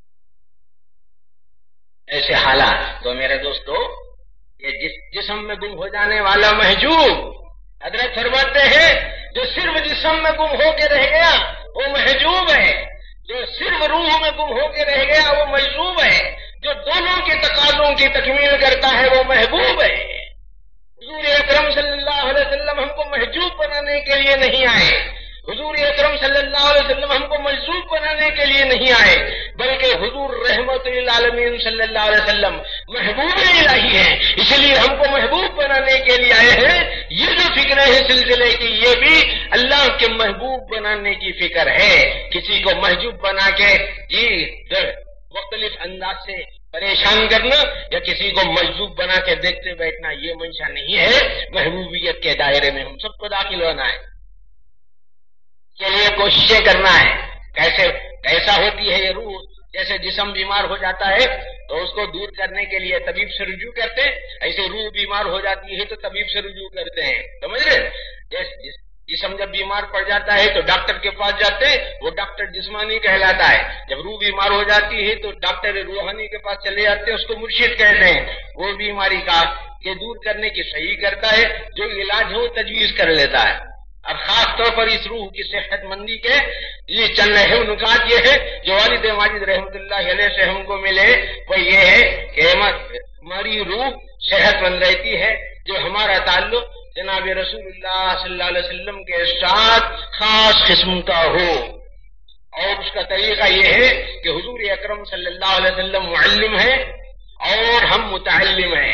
ایسے حالات تو میرے دوستو، یہ جس جسم میں گم ہو جانے والا محجوب، حضرت فرماتے ہیں جو صرف جسم میں گم ہو کے رہ گیا وہ محجوب ہے، جو صرف روح میں گم ہو کے رہ گیا وہ مجذوب ہے، جو دونوں کے تقاضوں کی تکمیل کرتا ہے وہ محبوب ہے. حضور اکرم صلی اللہ علیہ وسلم ہم کو محجوب بنانے کے لیے نہیں آئے، حضور اکرم صلی اللہ علیہ وسلم ہم کو مجذوب بنانے کے لیے نہیں آئے، بلکہ حضور رحمت للعالمین صلی اللہ علیہ وسلم محبوب الہی ہیں، اس لیے ہم کو محبوب بنانے کے لیے آئے ہیں. یہ جو فکر ہے سلسلے کی، یہ بھی اللہ کے محبوب بنانے کی فکر ہے. کسی کو محجوب بنا کے جی مختلف انداز سے پریشان کرنا یا کسی کو مجذوب بنا کے دیکھتے بیٹھنا، یہ منشا نہیں ہے. محبوبیت کے دائرے میں ہم سب کو داخل ہونا ہے، کے لیے کوششیں کرنا ہے. کیسے کیسا ہوتی ہے یہ روح؟ جیسے جسم بیمار ہو جاتا ہے تو اس کو دور کرنے کے لیے طبیب سے رجوع کرتے ہیں، ایسے روح بیمار ہو جاتی ہے تو طبیب سے رجوع کرتے ہیں. سمجھ رہے؟ جسم جب بیمار پڑ جاتا ہے تو ڈاکٹر کے پاس جاتے ہیں، وہ ڈاکٹر جسمانی کہلاتا ہے. جب روح بیمار ہو جاتی ہے تو ڈاکٹر روحانی کے پاس چلے جاتے ہیں، اس کو مرشد کہتے ہیں. وہ بیماری کا کہ دور کرنے کی صحیح کرتا ہے، جو علاج ہو تجویز کر لیتا ہے. اب خاص طور پر اس روح کی صحت مندی کے یہ چل رہے نکات یہ ہے جو والد ماجد رحمت اللہ علیہ سے ہم کو ملے، وہ یہ ہے کہ ہماری روح صحت مند رہتی ہے جو ہمارا تعلق جناب رسول اللہ صلی اللہ علیہ وسلم کے ساتھ خاص قسم کا ہو. اور اس کا طریقہ یہ ہے کہ حضور اکرم صلی اللہ علیہ وسلم معلم ہے اور ہم متعلم ہیں.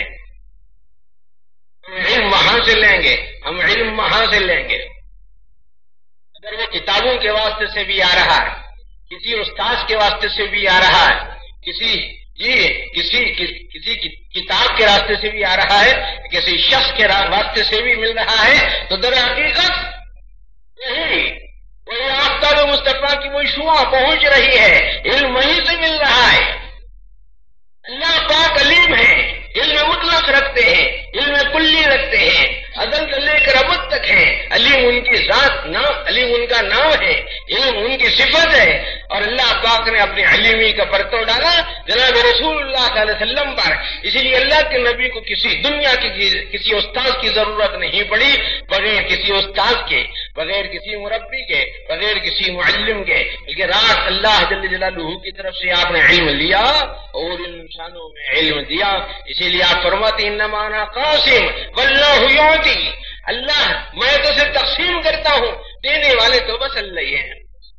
ہم علم وہاں سے لیں گے، ہم علم وہاں سے لیں گے. اگر وہ کتابوں کے واسطے سے بھی آ رہا ہے، کسی استاذ کے واسطے سے بھی آ رہا ہے، کسی جی کسی کسی کتاب کے راستے سے بھی آ رہا ہے، کسی شخص کے واسطے سے بھی مل رہا ہے، تو در حقیقت وہی وہی آفتاب مصطفیٰ کی وہی شعاع پہنچ رہی ہے، علم وہیں سے مل رہا ہے. اللہ پاک علیم ہے، علم مطلق رکھتے ہیں، علم کلی رکھتے ہیں، ازل سے لے کر ابد تک ہیں. علیم ان کی ذات نام، علیم ان کا نام ہے، علم ان کی صفت ہے. اور اللہ پاک نے اپنی علمی کا پرتو ڈالا جناب رسول اللہ صلی اللہ علیہ وسلم پر. اسی لیے اللہ کے نبی کو کسی دنیا کی کسی استاذ کی ضرورت نہیں پڑی، بغیر کسی استاذ کے، بغیر کسی مربی کے، بغیر کسی معلم کے، بلکہ رات اللہ جل جلالہ کی طرف سے آپ نے علم لیا اور انسانوں میں علم دیا. اسی لیے آپ فرماتے انما انا قاسم واللہ یعطی، اللہ میں تو صرف تقسیم کرتا ہوں، دینے والے تو بس اللہ ہی ہیں.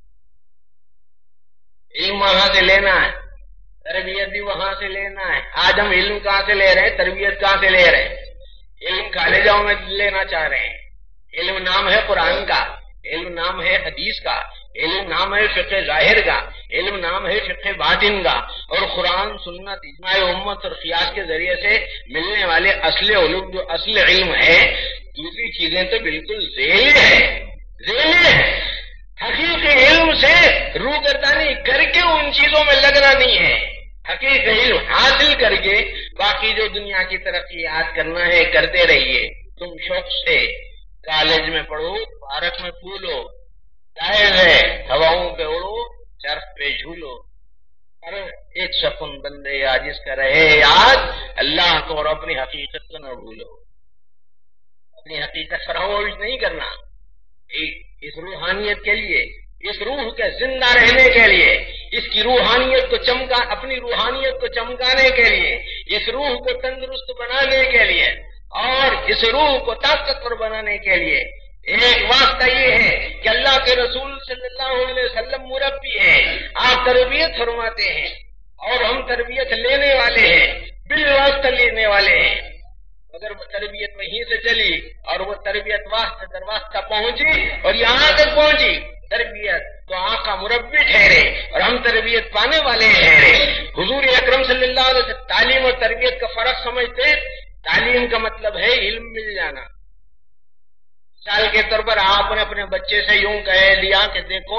علم وہاں سے لینا ہے، تربیت بھی وہاں سے لینا ہے. آج ہم علم کہاں سے لے رہے ہیں، تربیت کہاں سے لے رہے ہیں؟ علم کالجوں میں لینا چاہ رہے ہیں. علم نام ہے قرآن کا، علم نام ہے حدیث کا، علم نام ہے فقہ ظاہر کا، علم نام ہے فقہ باطن کا. اور قرآن سنت اجماع امت اور قیاس کے ذریعے سے ملنے والے اصل علوم جو اصل علم ہے، دوسری چیزیں تو بالکل ذیلی ہے، ذیلی ہے. حقیقی علم سے روح گردانی کر کے ان چیزوں میں لگنا نہیں ہے. حقیقی علم حاصل کر کے باقی جو دنیا کی ترقیات کرنا ہے کرتے رہیے. تم شوق سے کالج میں پڑھو، پارک میں پھولو، جائز ہے ہواؤں پہ اڑو، چرخ پہ جھولو، اور ایک سکون بندے عاجز کا رہے یاد اللہ کو اور اپنی حقیقت کو نہ بھولو. اپنی حقیقت فراموش نہیں کرنا. اس روحانیت کے لیے، اس روح کے زندہ رہنے کے لیے، اس کی روحانیت کو چمکا اپنی روحانیت کو چمکانے کے لیے، اس روح کو تندرست بنانے کے لیے اور اس روح کو طاقتور بنانے کے لیے ایک واسطہ یہ ہے کہ اللہ کے رسول صلی اللہ علیہ وسلم مربی ہیں، آپ تربیت فرماتے ہیں اور ہم تربیت لینے والے ہیں، بالواسطہ لینے والے ہیں۔ اگر وہ تربیت وہیں سے چلی اور وہ تربیت واسطہ در واسطہ پہنچی اور یہاں تک پہنچی تربیت، تو آقا مربی ٹھہرے اور ہم تربیت پانے والے ٹھہرے۔ حضور اکرم صلی اللہ علیہ وسلم تعلیم اور تربیت کا فرق سمجھتے۔ تعلیم کا مطلب ہے علم مل جانا۔ مثال کے طور پر آپ نے اپنے بچے سے یوں کہہ دیا کہ دیکھو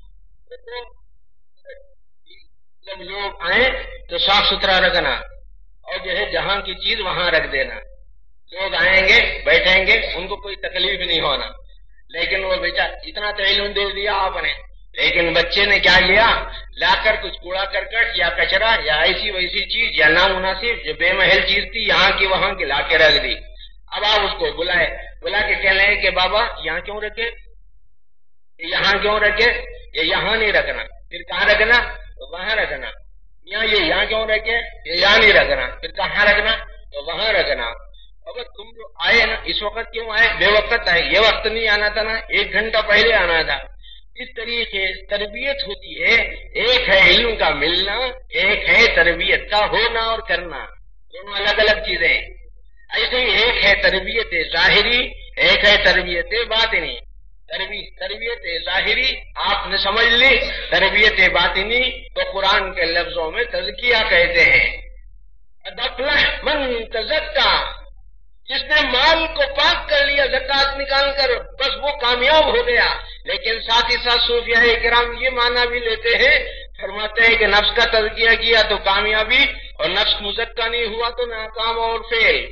جب لوگ آئیں تو صاف ستھرا رکھنا اور جو ہے جہاں کی چیز وہاں رکھ دینا، لوگ آئیں گے بیٹھیں گے ان کو کوئی تکلیف نہیں ہونا۔ لیکن وہ بیٹا اتنا تو علم دے دیا آپ نے، لیکن بچے نے کیا کیا، لا کر کچھ کوڑا کرکٹ یا کچرا یا ایسی ویسی چیز یا نامناسب جو بے محل چیز تھی یہاں کی وہاں کی لا کے رکھ دی۔ اب آپ اس کو بلائے بلا کے کہہ لیں کہ بابا یہاں کیوں رکھے، یہاں کیوں رکھے، یہ یہاں نہیں رکھنا، پھر کہاں رکھنا، تو وہاں رکھنا۔ یہاں یہ یہاں کیوں رکھے، یہ یہاں نہیں رکھنا، پھر کہاں رکھنا، تو وہاں رکھنا۔ اب تم جو آئے نا اس وقت کیوں آئے، بے وقت آئے، یہ وقت نہیں آنا تھا نا، ایک گھنٹہ پہلے آنا تھا۔ اس طریقے تربیت ہوتی ہے، ایک ہے علم کا ملنا، ایک ہے تربیت کا ہونا اور کرنا، دونوں الگ الگ چیزیں۔ ایسے ہی ایک ہے تربیت ظاہری، ایک ہے تربیت باطنی۔ تربیت ظاہری آپ نے سمجھ لی، تربیت باطنی تو قرآن کے لفظوں میں تزکیہ کہتے ہیں۔ قد افلح من تزکا، جس نے مال کو پاک کر لیا زکات نکال کر، بس وہ کامیاب ہو گیا۔ لیکن ساتھ ہی ساتھ صوفیاء کرام یہ معنی بھی لیتے ہیں، فرماتے ہیں کہ نفس کا تزکیہ کیا تو کامیابی اور نفس مزکا نہیں ہوا تو ناکام اور فیل۔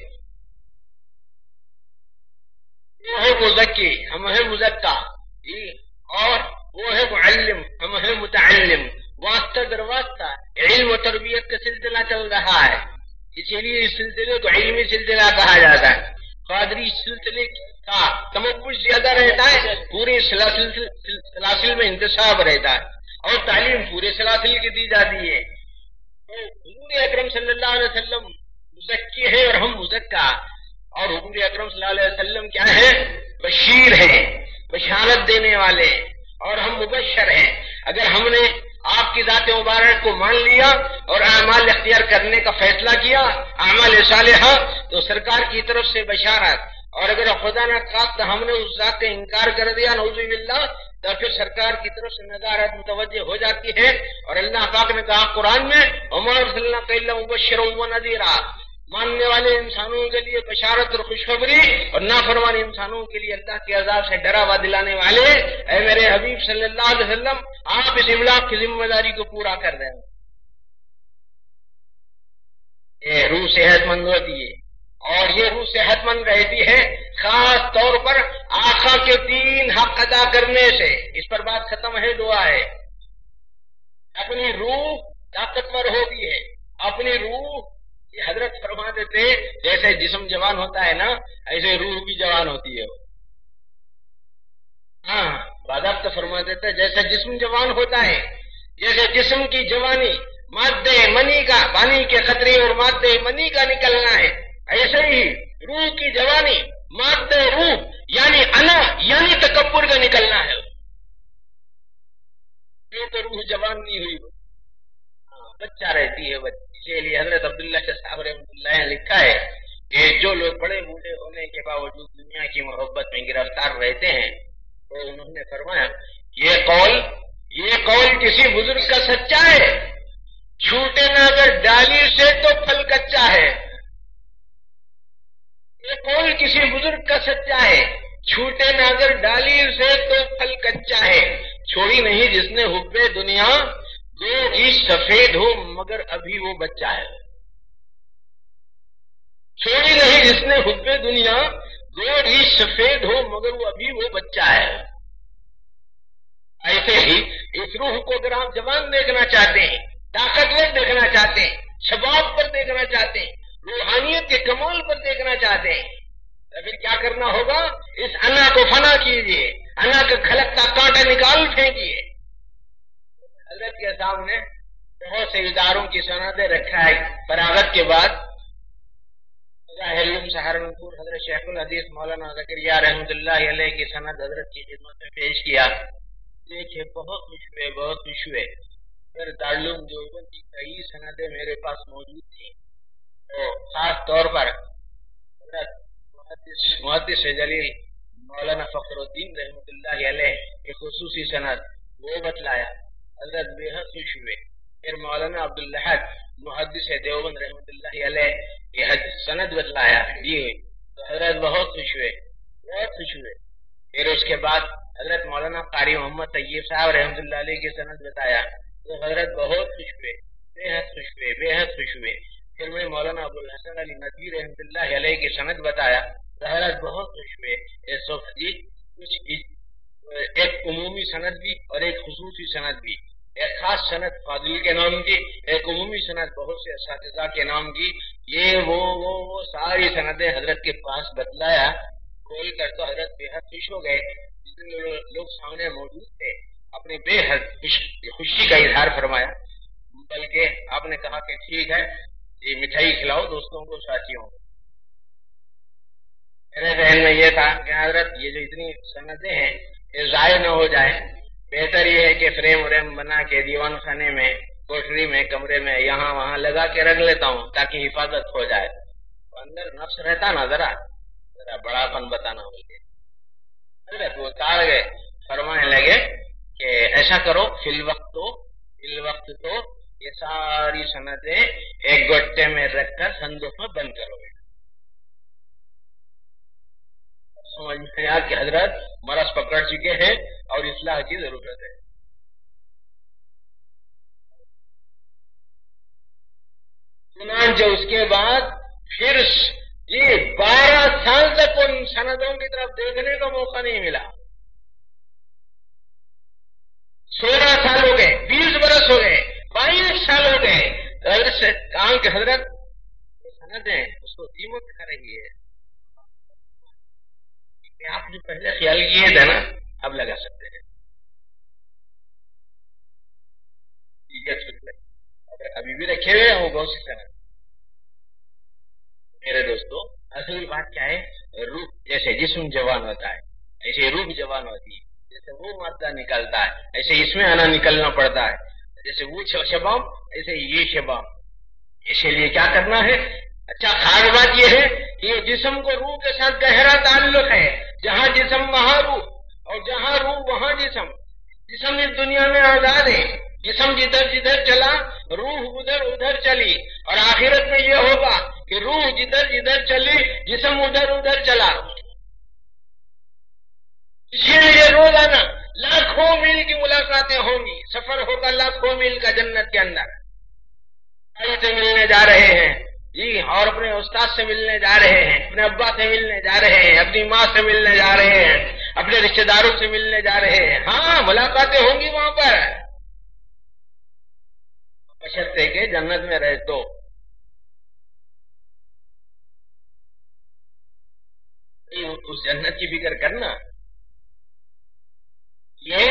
وہ ہے مزکی، ہم ہے مزکا، اور وہ ہے معلم، ہم ہے متعلم۔ واسطہ در واسطہ علم و تربیت کا سلسلہ چل رہا ہے، اسی لیے اس سلسلے کو علمی سلسلہ کہا جاتا ہے۔ قادری سلسلے کا تمکن زیادہ رہتا ہے، پورے سلاسل میں انتصاب رہتا ہے، اور تعلیم پورے سلاسل کی دی جاتی ہے۔ حضور اکرم صلی اللہ علیہ وسلم مزکی ہے اور ہم مزکا، اور حضور اکرم صلی اللہ علیہ وسلم کیا ہے، بشیر ہیں، بشارت دینے والے، اور ہم مبشر ہیں۔ اگر ہم نے آپ کی ذات مبارک کو مان لیا اور اعمال اختیار کرنے کا فیصلہ کیا، اعمال صالحہ، تو سرکار کی طرف سے بشارت، اور اگر خدا نہ خواستہ ہم نے اس ذات کا انکار کر دیا نعوذ باللہ، تو پھر سرکار کی طرف سے نظارت متوجہ ہو جاتی ہے۔ اور اللہ پاک نے کہا قرآن میں وما ارسلناک الا مبشرا ونذیرا، ماننے والے انسانوں کے لیے بشارت اور خوشخبری، اور نافرمان انسانوں کے لیے اللہ کے عذاب سے ڈراوا دلانے والے۔ اے میرے حبیب صلی اللہ علیہ وسلم، آپ اس ابلاغ کی ذمہ داری کو پورا کر رہے ہیں۔ یہ روح صحت مند ہوتی ہے، اور یہ روح صحت مند رہتی ہے خاص طور پر آقا کے تین حق ادا کرنے سے۔ اس پر بات ختم ہے، دعا ہے۔ اپنی روح طاقتور ہوتی ہے، اپنی روح، یہ حضرت فرما دیتے جیسے جسم جوان ہوتا ہے نا، ایسے روح بھی جوان ہوتی ہے۔ ہاں باضابطہ فرما دیتا ہے جیسے جسم جوان ہوتا ہے، جیسے جسم کی جوانی مادے منی کا، پانی کے قطرے اور مادے منی کا نکلنا ہے، ایسے ہی روح کی جوانی مادے روح یعنی انا یعنی تکبر کا نکلنا ہے۔ یہ تو روح جوان نہیں ہوئی، بچہ رہتی ہے بچہ۔ اسی لیے حضرت عبداللہ شاہ صاحب رحمۃ اللہ نے لکھا ہے کہ جو لوگ بڑے بوڑھے ہونے کے باوجود دنیا کی محبت میں گرفتار رہتے ہیں، تو انہوں نے فرمایا یہ قول یہ قول کسی بزرگ کا سچا ہے، چھوٹے نہ اگر ڈالی سے تو پھل کچا ہے۔ یہ قول کسی بزرگ کا سچا ہے، چھوٹے نہ اگر ڈالی سے تو پھل کچا ہے۔ چھوڑی نہیں جس نے حب دنیا، جو ہی سفید ہو مگر ابھی وہ بچہ ہے۔ چھوڑی نہیں جس نے حب دنیا، جو ہی سفید ہو مگر وہ ابھی وہ بچہ ہے۔ ایسے ہی اس روح کو اگر آپ جوان دیکھنا چاہتے ہیں، طاقتور دیکھنا چاہتے ہیں، شباب پر دیکھنا چاہتے ہیں، روحانیت کے کمال پر دیکھنا چاہتے ہیں، تو پھر کیا کرنا ہوگا، اس انا کو فنا کیجئے، انا کا کھلکتا کانٹا نکال پھینکیے۔ حضرت کے سامنے بہت سے اداروں کی سندیں رکھا ہے، فراغت کے بعد علوم سہارنپور حضرت شیخ الحدیث مولانا زکریا رحمۃ اللہ علیہ کی سند حضرت کی خدمت میں پیش کیا. دیکھے بہت خوش ہوئے بہت خوش ہوئے پھر دارالعلوم دیوبند کی کئی سندیں میرے پاس موجود تھیں. تو خاص طور پر حضرت محدث محدث جلیل مولانا فخر الدین رحمۃ اللہ علیہ کی خصوصی سند وہ بتلایا. حضرت بے حد خوش ہوئے. پھر مولانا عبداللحد محدث دیوبند رحمۃ اللہ علیہ یہ سند بتلایا جی تو حضرت بہت خوش ہوئے بہت خوش ہوئے. پھر اس کے بعد حضرت مولانا قاری محمد طیب صاحب رحمۃ اللہ علیہ کی سند بتایا تو حضرت بہت خوش ہوئے بے حد خوش ہوئے بے حد خوش ہوئے. پھر میں مولانا ابوالحسن علی ندوی رحمۃ اللہ علیہ کی سند بتایا تو حضرت بہت خوش ہوئے. کچھ ایک عمومی سند بھی اور ایک خصوصی سند بھی. ایک خاص سند فاضل کے نام کی, ایک عمومی سند بہت سے اساتذہ کے نام کی. یہ وہ وہ وہ ساری سندیں حضرت کے پاس بتلایا کھول کر تو حضرت بے حد خوش ہو گئے. جتنے لوگ سامنے موجود تھے اپنے بے حد خوشی کا اظہار فرمایا. بلکہ آپ نے کہا کہ ٹھیک ہے یہ مٹھائی کھلاؤ دوستوں کو ساتھیوں کو. میرے ذہن میں یہ تھا کہ حضرت یہ جو اتنی سندیں ہیں یہ ضائع نہ ہو جائے. بہتر یہ ہے کہ فریم وریم بنا کے دیوان خانے میں کوٹری میں کمرے میں یہاں وہاں لگا کے رکھ لیتا ہوں تاکہ حفاظت ہو جائے. تو اندر نفس رہتا نا ذرا ذرا بڑا پن بتانا مجھے. حضرت وہ تار گئے فرمانے لگے کہ ایسا کرو فی الوقت تو فی الوقت تو یہ ساری سندیں ایک گٹے میں رکھ کر صندوق میں بند کرو گے. سمجھ میں آیا کہ حضرت مرض پکڑ چکے ہیں اور اصلاح کی ضرورت ہے. چنانچہ اس کے بعد پھر یہ بارہ سال تک ان سندوں کی طرف دیکھنے کا موقع نہیں ملا. سولہ سال ہو گئے, بیس برس ہو گئے, بائیس سال ہو گئے. حضرت سے کہا کہ حضرت سندیں اس کو قیمت کر رہی ہے. آپ جو پہلے خیال کیے تھے نا اب لگا سکتے ہیں. ابھی بھی رکھے ہوئے ہیں وہ بہت سی طرح. میرے دوستو اصل بات کیا ہے, روح جیسے جسم جوان ہوتا ہے ایسے روح جوان ہوتی ہے. جیسے وہ مادہ نکلتا ہے ایسے اس میں آنا نکلنا پڑتا ہے. جیسے وہ شبام ایسے یہ شبام. اسی لیے کیا کرنا ہے. اچھا خاص بات یہ ہے کہ یہ جسم کو روح کے ساتھ گہرا تعلق ہے. جہاں جسم وہاں روح اور جہاں روح وہاں جسم. جسم اس دنیا میں آزاد ہے. جسم جدھر جدھر چلا روح ادھر ادھر چلی. اور آخرت میں یہ ہوگا کہ روح جدھر جدھر چلی جسم ادھر ادھر چلا. اسی لیے روزانہ لاکھوں میل کی ملاقاتیں ہوں گی. سفر ہوگا لاکھوں میل کا جنت کے اندر. بھائی سے ملنے جا رہے ہیں جی, اور اپنے استاد سے ملنے جا رہے ہیں, اپنے ابا سے ملنے جا رہے ہیں, اپنی ماں سے ملنے جا رہے ہیں, اپنے رشتہ داروں سے ملنے جا رہے ہیں. ہاں ملاقاتیں ہوں گی وہاں پر بشرطے کے جنت میں رہے تو. اس جنت کی فکر کرنا. یہ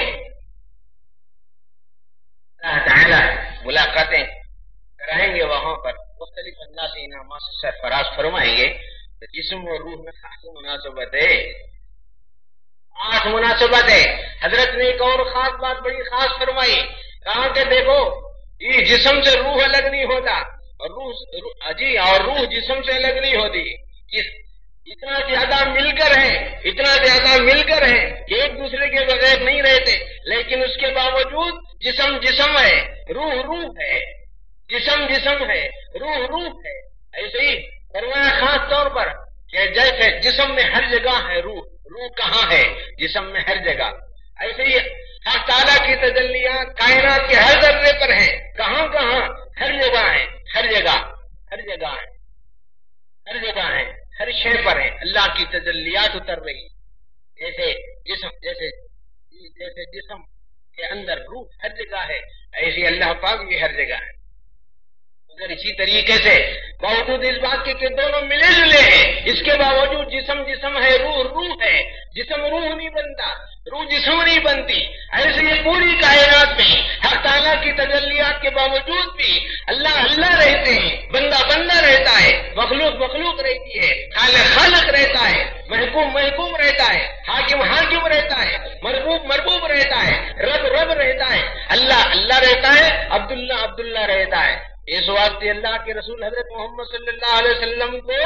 اللہ تعالی ملاقاتیں کرائیں گے وہاں پر, مختلف انداز سے انعامات سے سرفراز فرمائیں گے. جسم اور روح میں خاص مناسبت ہے, خاص مناسبت ہے. حضرت نے ایک اور خاص بات بڑی خاص فرمائی. کہا کہ دیکھو یہ جسم سے روح الگ نہیں ہوتا اور روح جی اور روح جسم سے الگ نہیں ہوتی. اتنا زیادہ مل کر ہیں اتنا زیادہ مل کر ہیں کہ ایک دوسرے کے بغیر نہیں رہتے. لیکن اس کے باوجود جسم جسم ہے, روح روح ہے. جسم جسم ہے, روح روح ہے. ایسے ہی فرمایا خاص طور پر کہ جیسے جسم میں ہر جگہ ہے روح, روح کہاں ہے جسم میں ہر جگہ. ایسے ہی اللہ تعالیٰ کی تجلیات کائنات کے ہر ذرے پر ہیں. کہاں کہاں ہر جگہ ہیں, ہر جگہ ہر جگہ ہیں, ہر جگہ ہیں, ہر شے پر ہیں. اللہ کی تجلیات اتر رہی. جیسے جسم جیسے جیسے جسم کے اندر روح ہر جگہ ہے ایسے اللہ پاک بھی ہر جگہ ہے. اگر اسی طریقے سے باوجود اس بات کے کہ دونوں ملے جلے ہیں اس کے باوجود جسم جسم ہے, روح روح ہے. جسم روح نہیں بنتا, روح جسم نہیں بنتی. ایسے یہ پوری کائنات میں حق تعالیٰ کی تجلیات کے باوجود بھی اللہ اللہ رہتے ہیں, بندہ بندہ رہتا ہے, مخلوق مخلوق رہتی ہے، خالق خالق رہتا ہے، محکوم محکوم رہتا ہے، حاکم حاکم رہتا ہے، مربوب مربوب رہتا ہے، رب رب رہتا ہے، اللہ اللہ رہتا ہے، عبداللہ عبداللہ رہتا ہے۔ اس واسطے اللہ کے رسول حضرت محمد صلی اللہ علیہ وسلم کو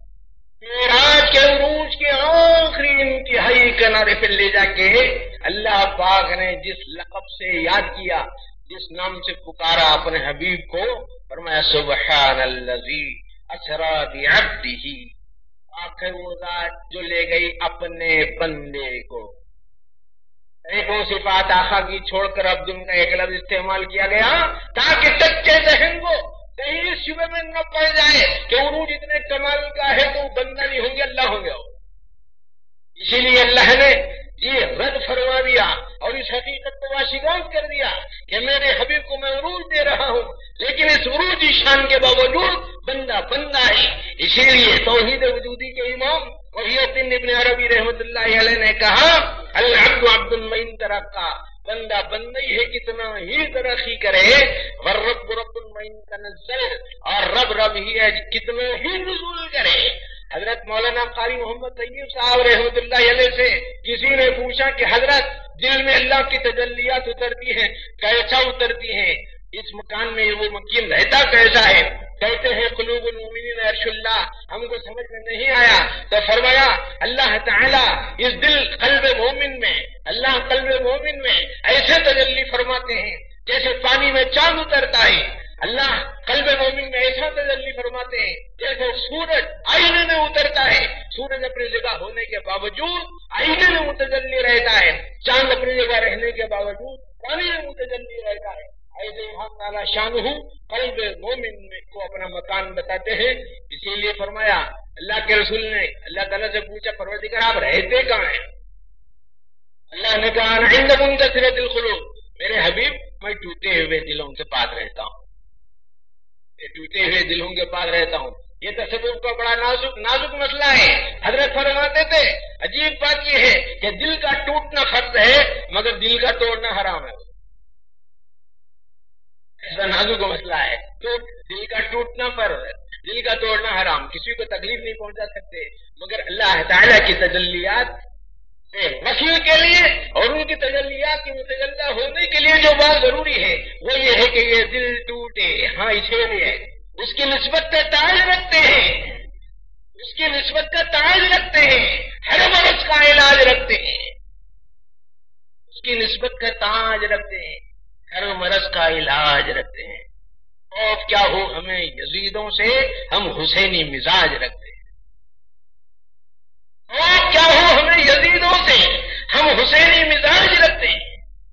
معراج کے عروج کے آخری انتہائی کنارے پہ لے جا کے اللہ پاک نے جس لقب سے یاد کیا، جس نام سے پکارا اپنے حبیب کو، فرمایا سبحان الذی اسری بعبدہ، آخر وہ ذات جو لے گئی اپنے بندے کو۔ ایکوں صفات آقا کی چھوڑ کر عبد کا ایک لفظ استعمال کیا گیا تاکہ کچے ذہن کو کہیں اس شبے میں نہ پڑ جائے کہ عروج اتنے کمال کا ہے تو بندہ نہیں ہوں گے، اللہ ہوں گے۔ اسی لیے اللہ نے یہ رد فرما دیا اور اس حقیقت کو واشگان کر دیا کہ میرے حبیب کو میں عروج دے رہا ہوں، لیکن اس عروجی شان کے باوجود بندہ بندہ ہے۔ اسی لیے توحید وجودی کے امام محی الدین ابن عربی رحمۃ اللہ علیہ نے کہا العبد عبد المعین ترقا، بندہ بندہ ہی ہے کتنا ہی ترقی کرے، والرب رب المعین تنزل، اور رب رب ہی ہے کتنا ہی نزول کرے۔ حضرت مولانا قاری محمد طیب صاحب رحمۃ اللہ علیہ سے کسی نے پوچھا کہ حضرت دل میں اللہ کی تجلیات اترتی ہیں، کیسا اترتی ہیں، اس مکان میں وہ مکین رہتا کیسا ہے؟ کہتے ہیں قلوب المؤمنین عرش اللہ، ہم کو سمجھ میں نہیں آیا تو فرمایا اللہ تعالیٰ اس دل قلب مومن میں، اللہ قلب مومن میں ایسے تجلی فرماتے ہیں جیسے پانی میں چاند اترتا ہے، اللہ قلب مومن میں ایسا تجلی فرماتے ہیں جیسے سورج آئینے میں اترتا ہے، سورج اپنی جگہ ہونے کے باوجود آئینے میں متجلی رہتا ہے، چاند اپنی جگہ رہنے کے باوجود پانی میں متجلی رہتا ہے۔ ایسے اللہ تعالیٰ شان ہوں قلب مومن میں کو اپنا مکان بتاتے ہیں۔ اسی لیے فرمایا اللہ کے رسول نے اللہ تعالیٰ سے پوچھا پروردگار آپ رہتے کہاں ہیں؟ اللہ نے کہا عند منکسرۃ القلوب، میرے حبیب میں ٹوٹے ہوئے دلوں کے پاس رہتا ہوں، میں ٹوٹے ہوئے دلوں کے پاس رہتا ہوں۔ یہ تصوف کا بڑا نازک نازک مسئلہ ہے۔ حضرت فرماتے تھے عجیب بات یہ ہے کہ دل کا ٹوٹنا فرض ہے مگر دل کا توڑنا حرام ہے، ایسا نازک مسئلہ ہے۔ تو دل کا ٹوٹنا فرض ہے، دل کا توڑنا حرام، کسی کو تکلیف نہیں پہنچا سکتے، مگر اللہ تعالیٰ کی تجلیات سے وصول کے لیے اور ان کی تجلیات کی متجلی ہونے کے لیے جو بات ضروری ہے وہ یہ ہے کہ یہ دل ٹوٹے۔ ہاں اسی لیے اس کی نسبت کا تاج رکھتے ہیں، اس کی نسبت کا تاج رکھتے ہیں، ہر مرض کا علاج رکھتے ہیں، اس کی نسبت کا تاج رکھتے ہیں، ہر مرض کا علاج رکھتے ہیں۔ خوف کیا ہو ہمیں یزیدوں سے، ہم حسینی مزاج رکھتے ہیں۔ خوف کیا ہو ہمیں یزیدوں سے، ہم حسینی مزاج رکھتے ہیں۔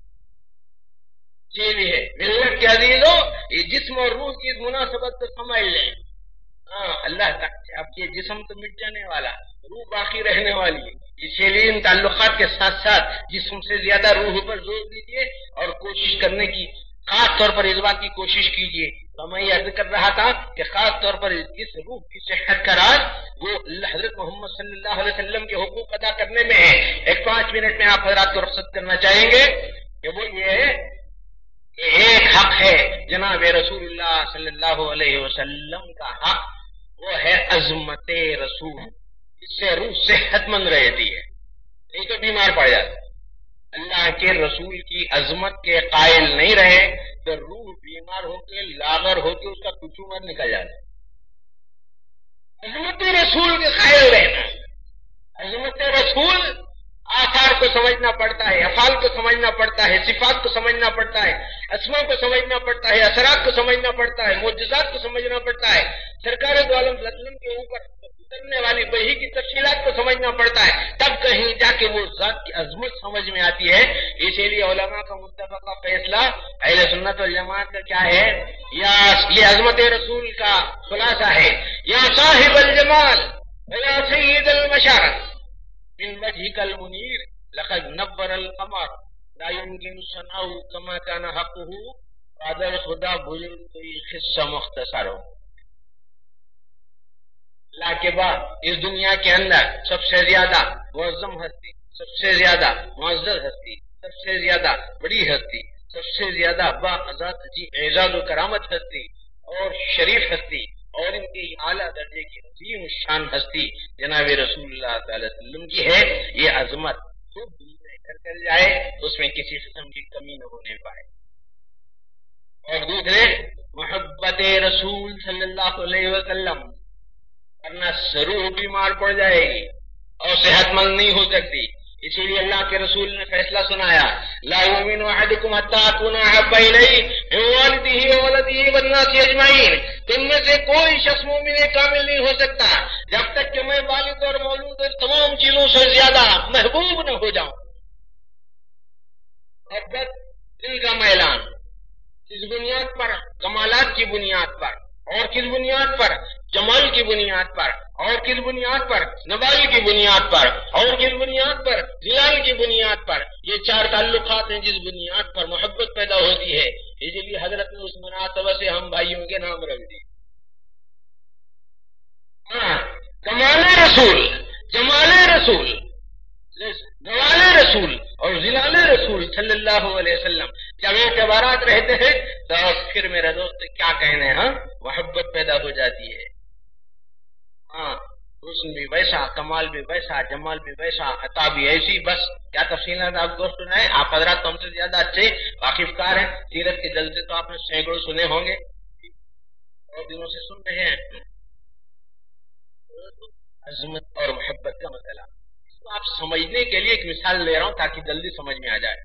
یہ بھی ہے ملت کے عزیزوں، یہ جسم اور روح کی مناسبت تو سمجھ لیں۔ ہاں اللہ تعالیٰ آپ کے جسم تو مٹ جانے والا، روح باقی رہنے والی ہے، اسی لیے ان تعلقات کے ساتھ ساتھ جسم سے زیادہ روح پر زور دیجیے اور کوشش کرنے کی خاص طور پر اس بات کی کوشش کیجیے۔ تو میں یہ عرض کر رہا تھا کہ خاص طور پر اس روح کی صحت کا راز وہ حضرت محمد صلی اللہ علیہ وسلم کے حقوق ادا کرنے میں ہے۔ ایک پانچ منٹ میں آپ حضرات کو رخصت کرنا چاہیں گے کہ وہ یہ ہے کہ ایک حق ہے جناب رسول اللہ صلی اللہ علیہ وسلم کا حق، وہ ہے عظمت رسول۔ اس سے روح صحت مند رہتی ہے، نہیں تو بیمار پڑ جاتا ہے۔ اللہ کے رسول کی عظمت کے قائل نہیں رہے تو روح بیمار ہو کے لاغر ہو کے اس کا کچھ عمر نکل جاتا ہے۔ عظمت رسول کے قائل رہنا، عظمت رسول آثار کو سمجھنا پڑتا ہے، افعال کو سمجھنا پڑتا ہے، صفات کو سمجھنا پڑتا ہے، اسماء کو سمجھنا پڑتا ہے، اثرات کو سمجھنا پڑتا ہے، معجزات کو سمجھنا پڑتا ہے، سرکار دو عالم صلی اللہ علیہ وسلم کے اوپر اترنے والی وحی کی تفصیلات کو سمجھنا پڑتا ہے، تب کہیں جا کے وہ ذات کی عظمت سمجھ میں آتی ہے۔ اسی لیے علماء کا متفقہ فیصلہ اہل سنت والجماعت کا کیا ہے؟ یا یہ عظمت رسول کا خلاصہ ہے، یا صاحب الجمال یا سید المشارق من وجهك المنیر لقد نور القمر لا يمكن ثناؤ كما كان حقه قادر خدا بھول کوئی قصہ مختصر ہو۔ اللہ کے بعد اس دنیا کے اندر سب سے زیادہ معظم ہستی، سب سے زیادہ معزز ہستی، سب سے زیادہ بڑی ہستی، سب سے زیادہ با عزت اعزاز و کرامت ہستی اور شریف ہستی اور ان کی اعلیٰ درجے کی عظیم شان ہستی جناب رسول اللہ صلی اللہ علیہ وسلم کی ہے. یہ عظمت خوب دل میں کر کر جائے، اس میں کسی قسم کی کمی نہ ہونے پائے. اور دوسرے محبت رسول صلی اللہ علیہ وسلم ورنہ ضرور بیمار پڑ جائے گی اور صحت مند نہیں ہو سکتی. اسی لیے اللہ کے رسول نے فیصلہ سنایا، لا یؤمن احدکم حتی اکون احب الیہ من والدہ وولدہ والناس اجمعین. تم میں سے کوئی شخص مومن کامل نہیں ہو سکتا جب تک کہ میں والد اور مولود اور تمام چیزوں سے زیادہ محبوب نہ ہو جاؤں. محبت دل کا میلان کس بنیاد پر؟ کمالات کی بنیاد پر. اور کس بنیاد پر؟ جمال کی بنیاد پر. اور کس بنیاد پر؟ نواز کی بنیاد پر. اور کس بنیاد پر؟ جلال کی بنیاد پر. یہ چار تعلقات ہیں جس بنیاد پر محبت پیدا ہوتی ہے. اسی لیے حضرت نے اس مناسبت سے ہم بھائیوں کے نام رکھ دیے. ہاں، کمال رسول، جمال رسول، نوال رسول اور جلال رسول صلی اللہ علیہ وسلم جب اعتبارات رہتے ہیں تو پھر میرا دوست کیا کہنے، ہاں محبت پیدا ہو جاتی ہے. ہاں، حسن بھی ویسا، کمال بھی ویسا، جمال بھی ویسا، عطا بھی ایسی. بس کیا تفصیلات آپ کو سنائیں؟ آپ حضرات تو ہم سے زیادہ اچھے واقف کار ہیں. سیرت کے جلسے تو آپ نے سینکڑوں سنے ہوں گے، بہت دنوں سے سن رہے ہیں. عظمت اور محبت کا مسئلہ اس کو آپ سمجھنے کے لیے ایک مثال لے رہا ہوں تاکہ جلدی سمجھ میں آ جائے.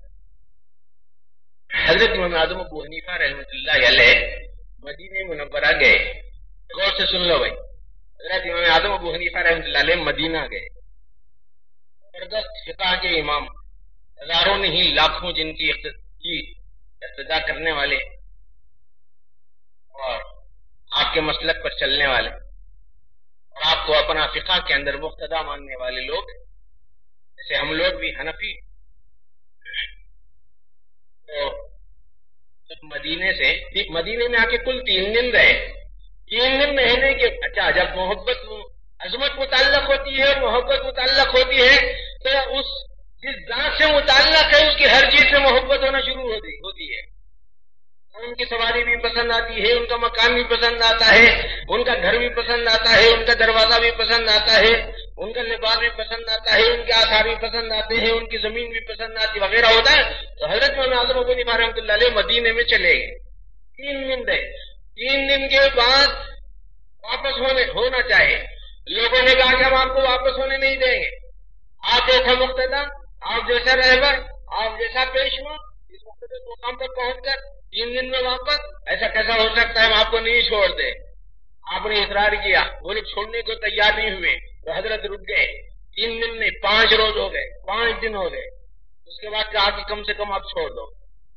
حضرت امام اعظم ابو حنیفہ رحمۃ اللہ علیہ مدینہ منورہ گئے. غور سے سن لو بھائی. حضرت امام اعظم ابو حنیفہ رحمۃ اللہ علیہ مدینہ گئے. زبردست فقہ کے امام، ہزاروں نہیں لاکھوں جن کی اقتدا کرنے والے اور آپ کے مسلک پر چلنے والے اور آپ کو اپنا فقہ کے اندر مقتدا ماننے والے لوگ، جیسے ہم لوگ بھی حنفی، تو مدینے سے مدینے میں آ کے کل تین دن رہے. تین دن رہنے کے اچھا جب محبت عظمت متعلق ہوتی ہے، محبت متعلق ہوتی ہے تو اس جس ذات سے متعلق ہے اس کی ہر چیز سے محبت ہونا شروع ہوتی ہوتی ہے. ان کی سواری بھی پسند آتی ہے، ان کا مکان بھی پسند آتا ہے، ان کا گھر بھی پسند آتا ہے، ان کا دروازہ بھی پسند آتا ہے، ان کا لباس بھی پسند آتا ہے، ان کے آثار بھی پسند آتے ہیں، ان کی زمین بھی پسند آتی وغیرہ ہوتا ہے. تو حضرت امام اعظم ابو حنیفہ رحمۃ اللہ علیہ مدینے میں چلے گئے. تین دن رہے. تین دن کے بعد واپس ہونے ہونا چاہے. لوگوں نے کہا کہ ہم آپ کو واپس ہونے نہیں دیں گے. آپ جیسا مقتدا، آپ جیسا رہبر، آپ جیسا پیشوا اس مقتدر مقام پر پہنچ کر تین دن میں واپس، ایسا کیسا ہو سکتا ہے؟ ہم آپ کو نہیں چھوڑ دے. آپ نے اصرار کیا، وہ لوگ چھوڑنے کو تیار نہیں ہوئے تو حضرت رک گئے. تین دن میں پانچ روز ہو گئے، پانچ دن ہو گئے. اس کے بعد کہا کہ کم سے کم آپ چھوڑ دو.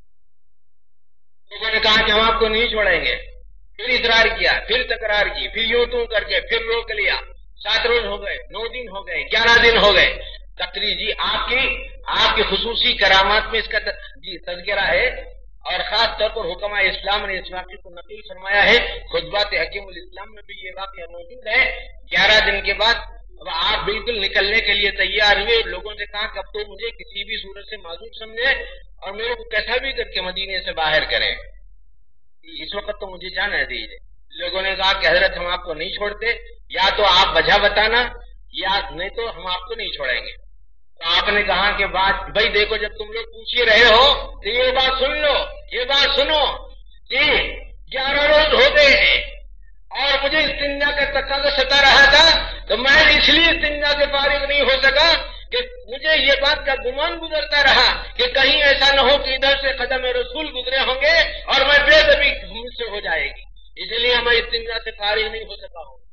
لوگوں نے کہا کہ ہم آپ کو نہیں چھوڑیں گے. پھر اصرار کیا، پھر تکرار کی، پھر یوں توں کر کے پھر روک لیا. سات روز ہو گئے، نو دن ہو گئے، گیارہ دن ہو گئے. تقریر جی آپ کی آپ کی خصوصی کرامات میں اس کا جی تذکرہ ہے اور خاص طور پر حکماء اسلام نے اس واقعے کو نقل فرمایا ہے. خطبات حکیم الاسلام میں بھی یہ واقعہ موجود ہے. گیارہ دن کے بعد اب آپ بالکل نکلنے کے لیے تیار ہوئے. لوگوں نے کہا کہ اب تو مجھے کسی بھی صورت سے معذور سمجھے اور میرے کو کیسا بھی کر کے مدینے سے باہر کریں. اس وقت تو مجھے جانا دیجیے. لوگوں نے کہا کہ حضرت ہم آپ کو نہیں چھوڑتے، یا تو آپ وجہ بتانا یا نہیں تو ہم آپ کو نہیں چھوڑیں گے. تو آپ نے کہا کہ بات بھائی دیکھو، جب تم لوگ پوچھ ہی رہے ہو تو یہ بات سن لو، یہ بات سنو. جی گیارہ روز ہو گئے ہیں اور مجھے استنجا کا تقاضا ستا رہا تھا تو میں اس لیے استنجا سے فارغ نہیں ہو سکا کہ مجھے یہ بات کا گمان گزرتا رہا کہ کہیں ایسا نہ ہو کہ ادھر سے قدم رسول گزرے ہوں گے اور میں بے ادبی مجھ سے ہو جائے گی. اس لیے میں استنجا سے فارغ نہیں ہو سکا ہوں.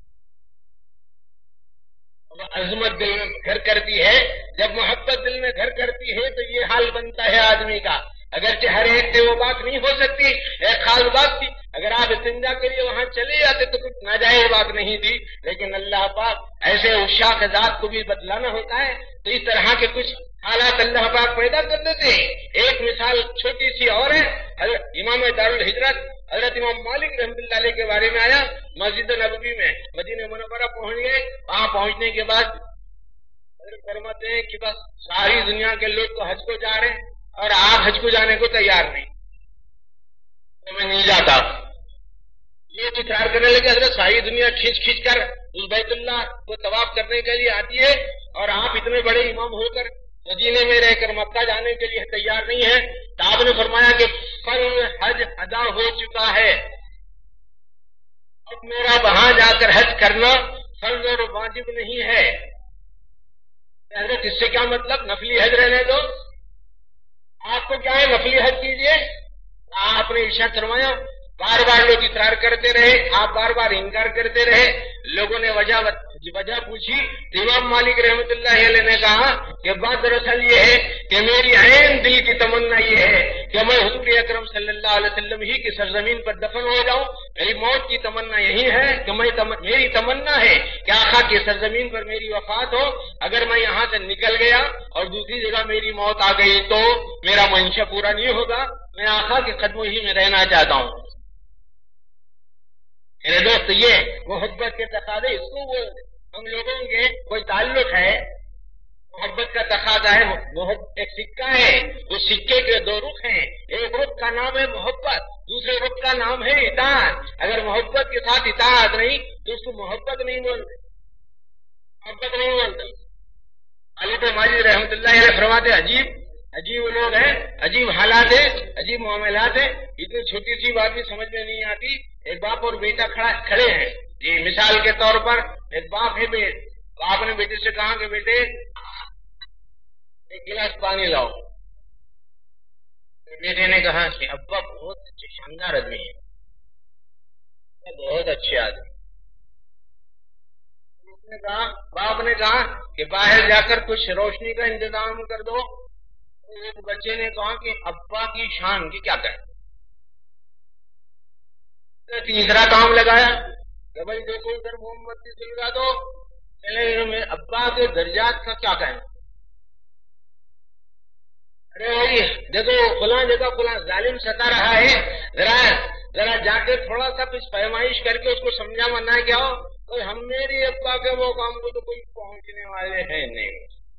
عظمت دل میں گھر کرتی ہے، جب محبت دل میں گھر کرتی ہے تو یہ حال بنتا ہے آدمی کا. اگرچہ ہر ایک سے وہ بات نہیں ہو سکتی، ایک خاص بات تھی. اگر آپ استنجا کے لیے وہاں چلے جاتے تو کچھ ناجائز بات نہیں تھی، لیکن اللہ پاک ایسے عشاق ذات کو بھی بدلانا ہوتا ہے تو اس طرح کے کچھ حالات اللہ پاک پیدا کر دیتے ہیں. ایک مثال چھوٹی سی اور ہے. حضرت امام دارالہجرت حضرت امام مالک رحمۃ اللہ علیہ کے بارے میں آیا. مسجد نبوی میں مدینہ منورہ پہنچ گئے. وہاں پہنچنے کے بعد حضرت فرماتے ہیں کہ بس ساری دنیا کے لوگ تو حج کو جا رہے ہیں اور آپ حج کو جانے کو تیار نہیں، تو میں نہیں جاتا. یہ اقرار کرنے لگے حضرت ساری دنیا کھینچ کھینچ کر اس بیت اللہ کو طواف کرنے کے لیے آتی ہے اور آپ اتنے بڑے امام ہو کر مدینے میں رہ کر مکہ جانے کے لیے تیار نہیں ہے. تو آپ نے فرمایا کہ فرض حج ادا ہو چکا ہے، اب میرا وہاں جا کر حج کرنا فرض اور واجب نہیں ہے. حضرت اس سے کیا مطلب؟ نفلی حج رہنے دو، آپ کو کیا ہے نفلی حج کیجئے. آپ نے ارشاد فرمایا، بار بار لوگ اقرار کرتے رہے، آپ بار بار انکار کرتے رہے. لوگوں نے وجہ وجہ پوچھی تو امام مالک رحمۃ اللہ علیہ نے کہا کہ بات دراصل یہ ہے کہ میری عین دل کی تمنا یہ ہے کہ میں حضور اکرم صلی اللہ علیہ وسلم ہی کی سرزمین پر دفن ہو جاؤں. میری موت کی تمنا یہی ہے کہ میں تم... میری تمنا ہے کہ آقا کی سرزمین پر میری وفات ہو. اگر میں یہاں سے نکل گیا اور دوسری جگہ میری موت آ گئی تو میرا منشا پورا نہیں ہوگا. میں آقا کے قدموں ہی میں رہنا چاہتا ہوں. میرے دوست یہ محبت کے تقاضے، اس کو وہ ہم لوگوں کے کوئی تعلق ہے، محبت کا تقاضا ہے. ایک سکہ ہے، اس سکے کے دو رخ ہیں. ایک رخ کا نام ہے محبت، دوسرے رخ کا نام ہے اطاعت. اگر محبت کے ساتھ اطاعت نہیں تو اس کو محبت نہیں بولتے، محبت نہیں بولتے. علی ماجد رحمۃ اللہ علیہ فرماتے عجیب عجیب لوگ ہیں، عجیب حالات ہیں، عجیب معاملات ہیں. اتنی چھوٹی سی بات بھی سمجھ میں نہیں آتی. ایک باپ اور بیٹا کھڑا کھڑے ہیں. یہ مثال کے طور پر ایک باپ ہے، باپ نے بیٹے سے کہا کہ بیٹے ایک گلاس پانی لاؤ. بیٹے نے کہا کہ ابا بہت اچھے شاندار آدمی ہے، بہت اچھے آدمی. نے کہا باپ نے کہا کہ باہر جا کر کچھ روشنی کا انتظام کر دو. ایک بچے نے کہا کہ ابا کی شان کی کیا کہیں. تیسرا کام لگایا کہ بھائی دیکھو ادھر موم بتی جلوا دو. پہلے ابا کے درجات کا کیا کہیں. ارے بھائی دیکھو فلاں جگہ فلاں ظالم ستا رہا ہے، ذرا ذرا جا کے تھوڑا سا کچھ پیمائش کر کے اس کو سمجھا منا کیا ہو. تو ہم میری ابا کے وہ کام کو تو کوئی پہنچنے والے ہیں نہیں.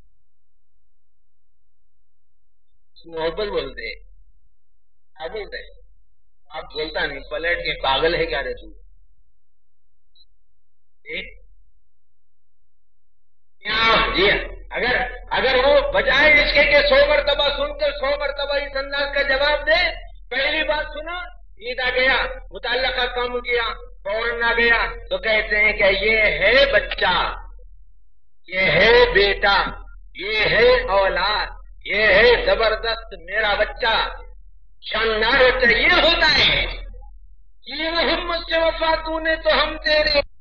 محبت بولتے آپ بولتے آپ بولتا نہیں، پلٹ کے پاگل ہے کیا رے تو. جی اگر اگر وہ بجائے اس کے کہ سو مرتبہ سن کر سو مرتبہ اس انداز کا جواب دے، پہلی بات سنا عید آ گیا، متعلقہ کام کیا، فوراً آ گیا، تو کہتے ہیں کہ یہ ہے بچہ، یہ ہے بیٹا، یہ ہے اولاد، یہ ہے زبردست میرا بچہ، شاندار بچہ. یہ ہوتا ہے یہ محمد سے وفا تو نے تو ہم تیرے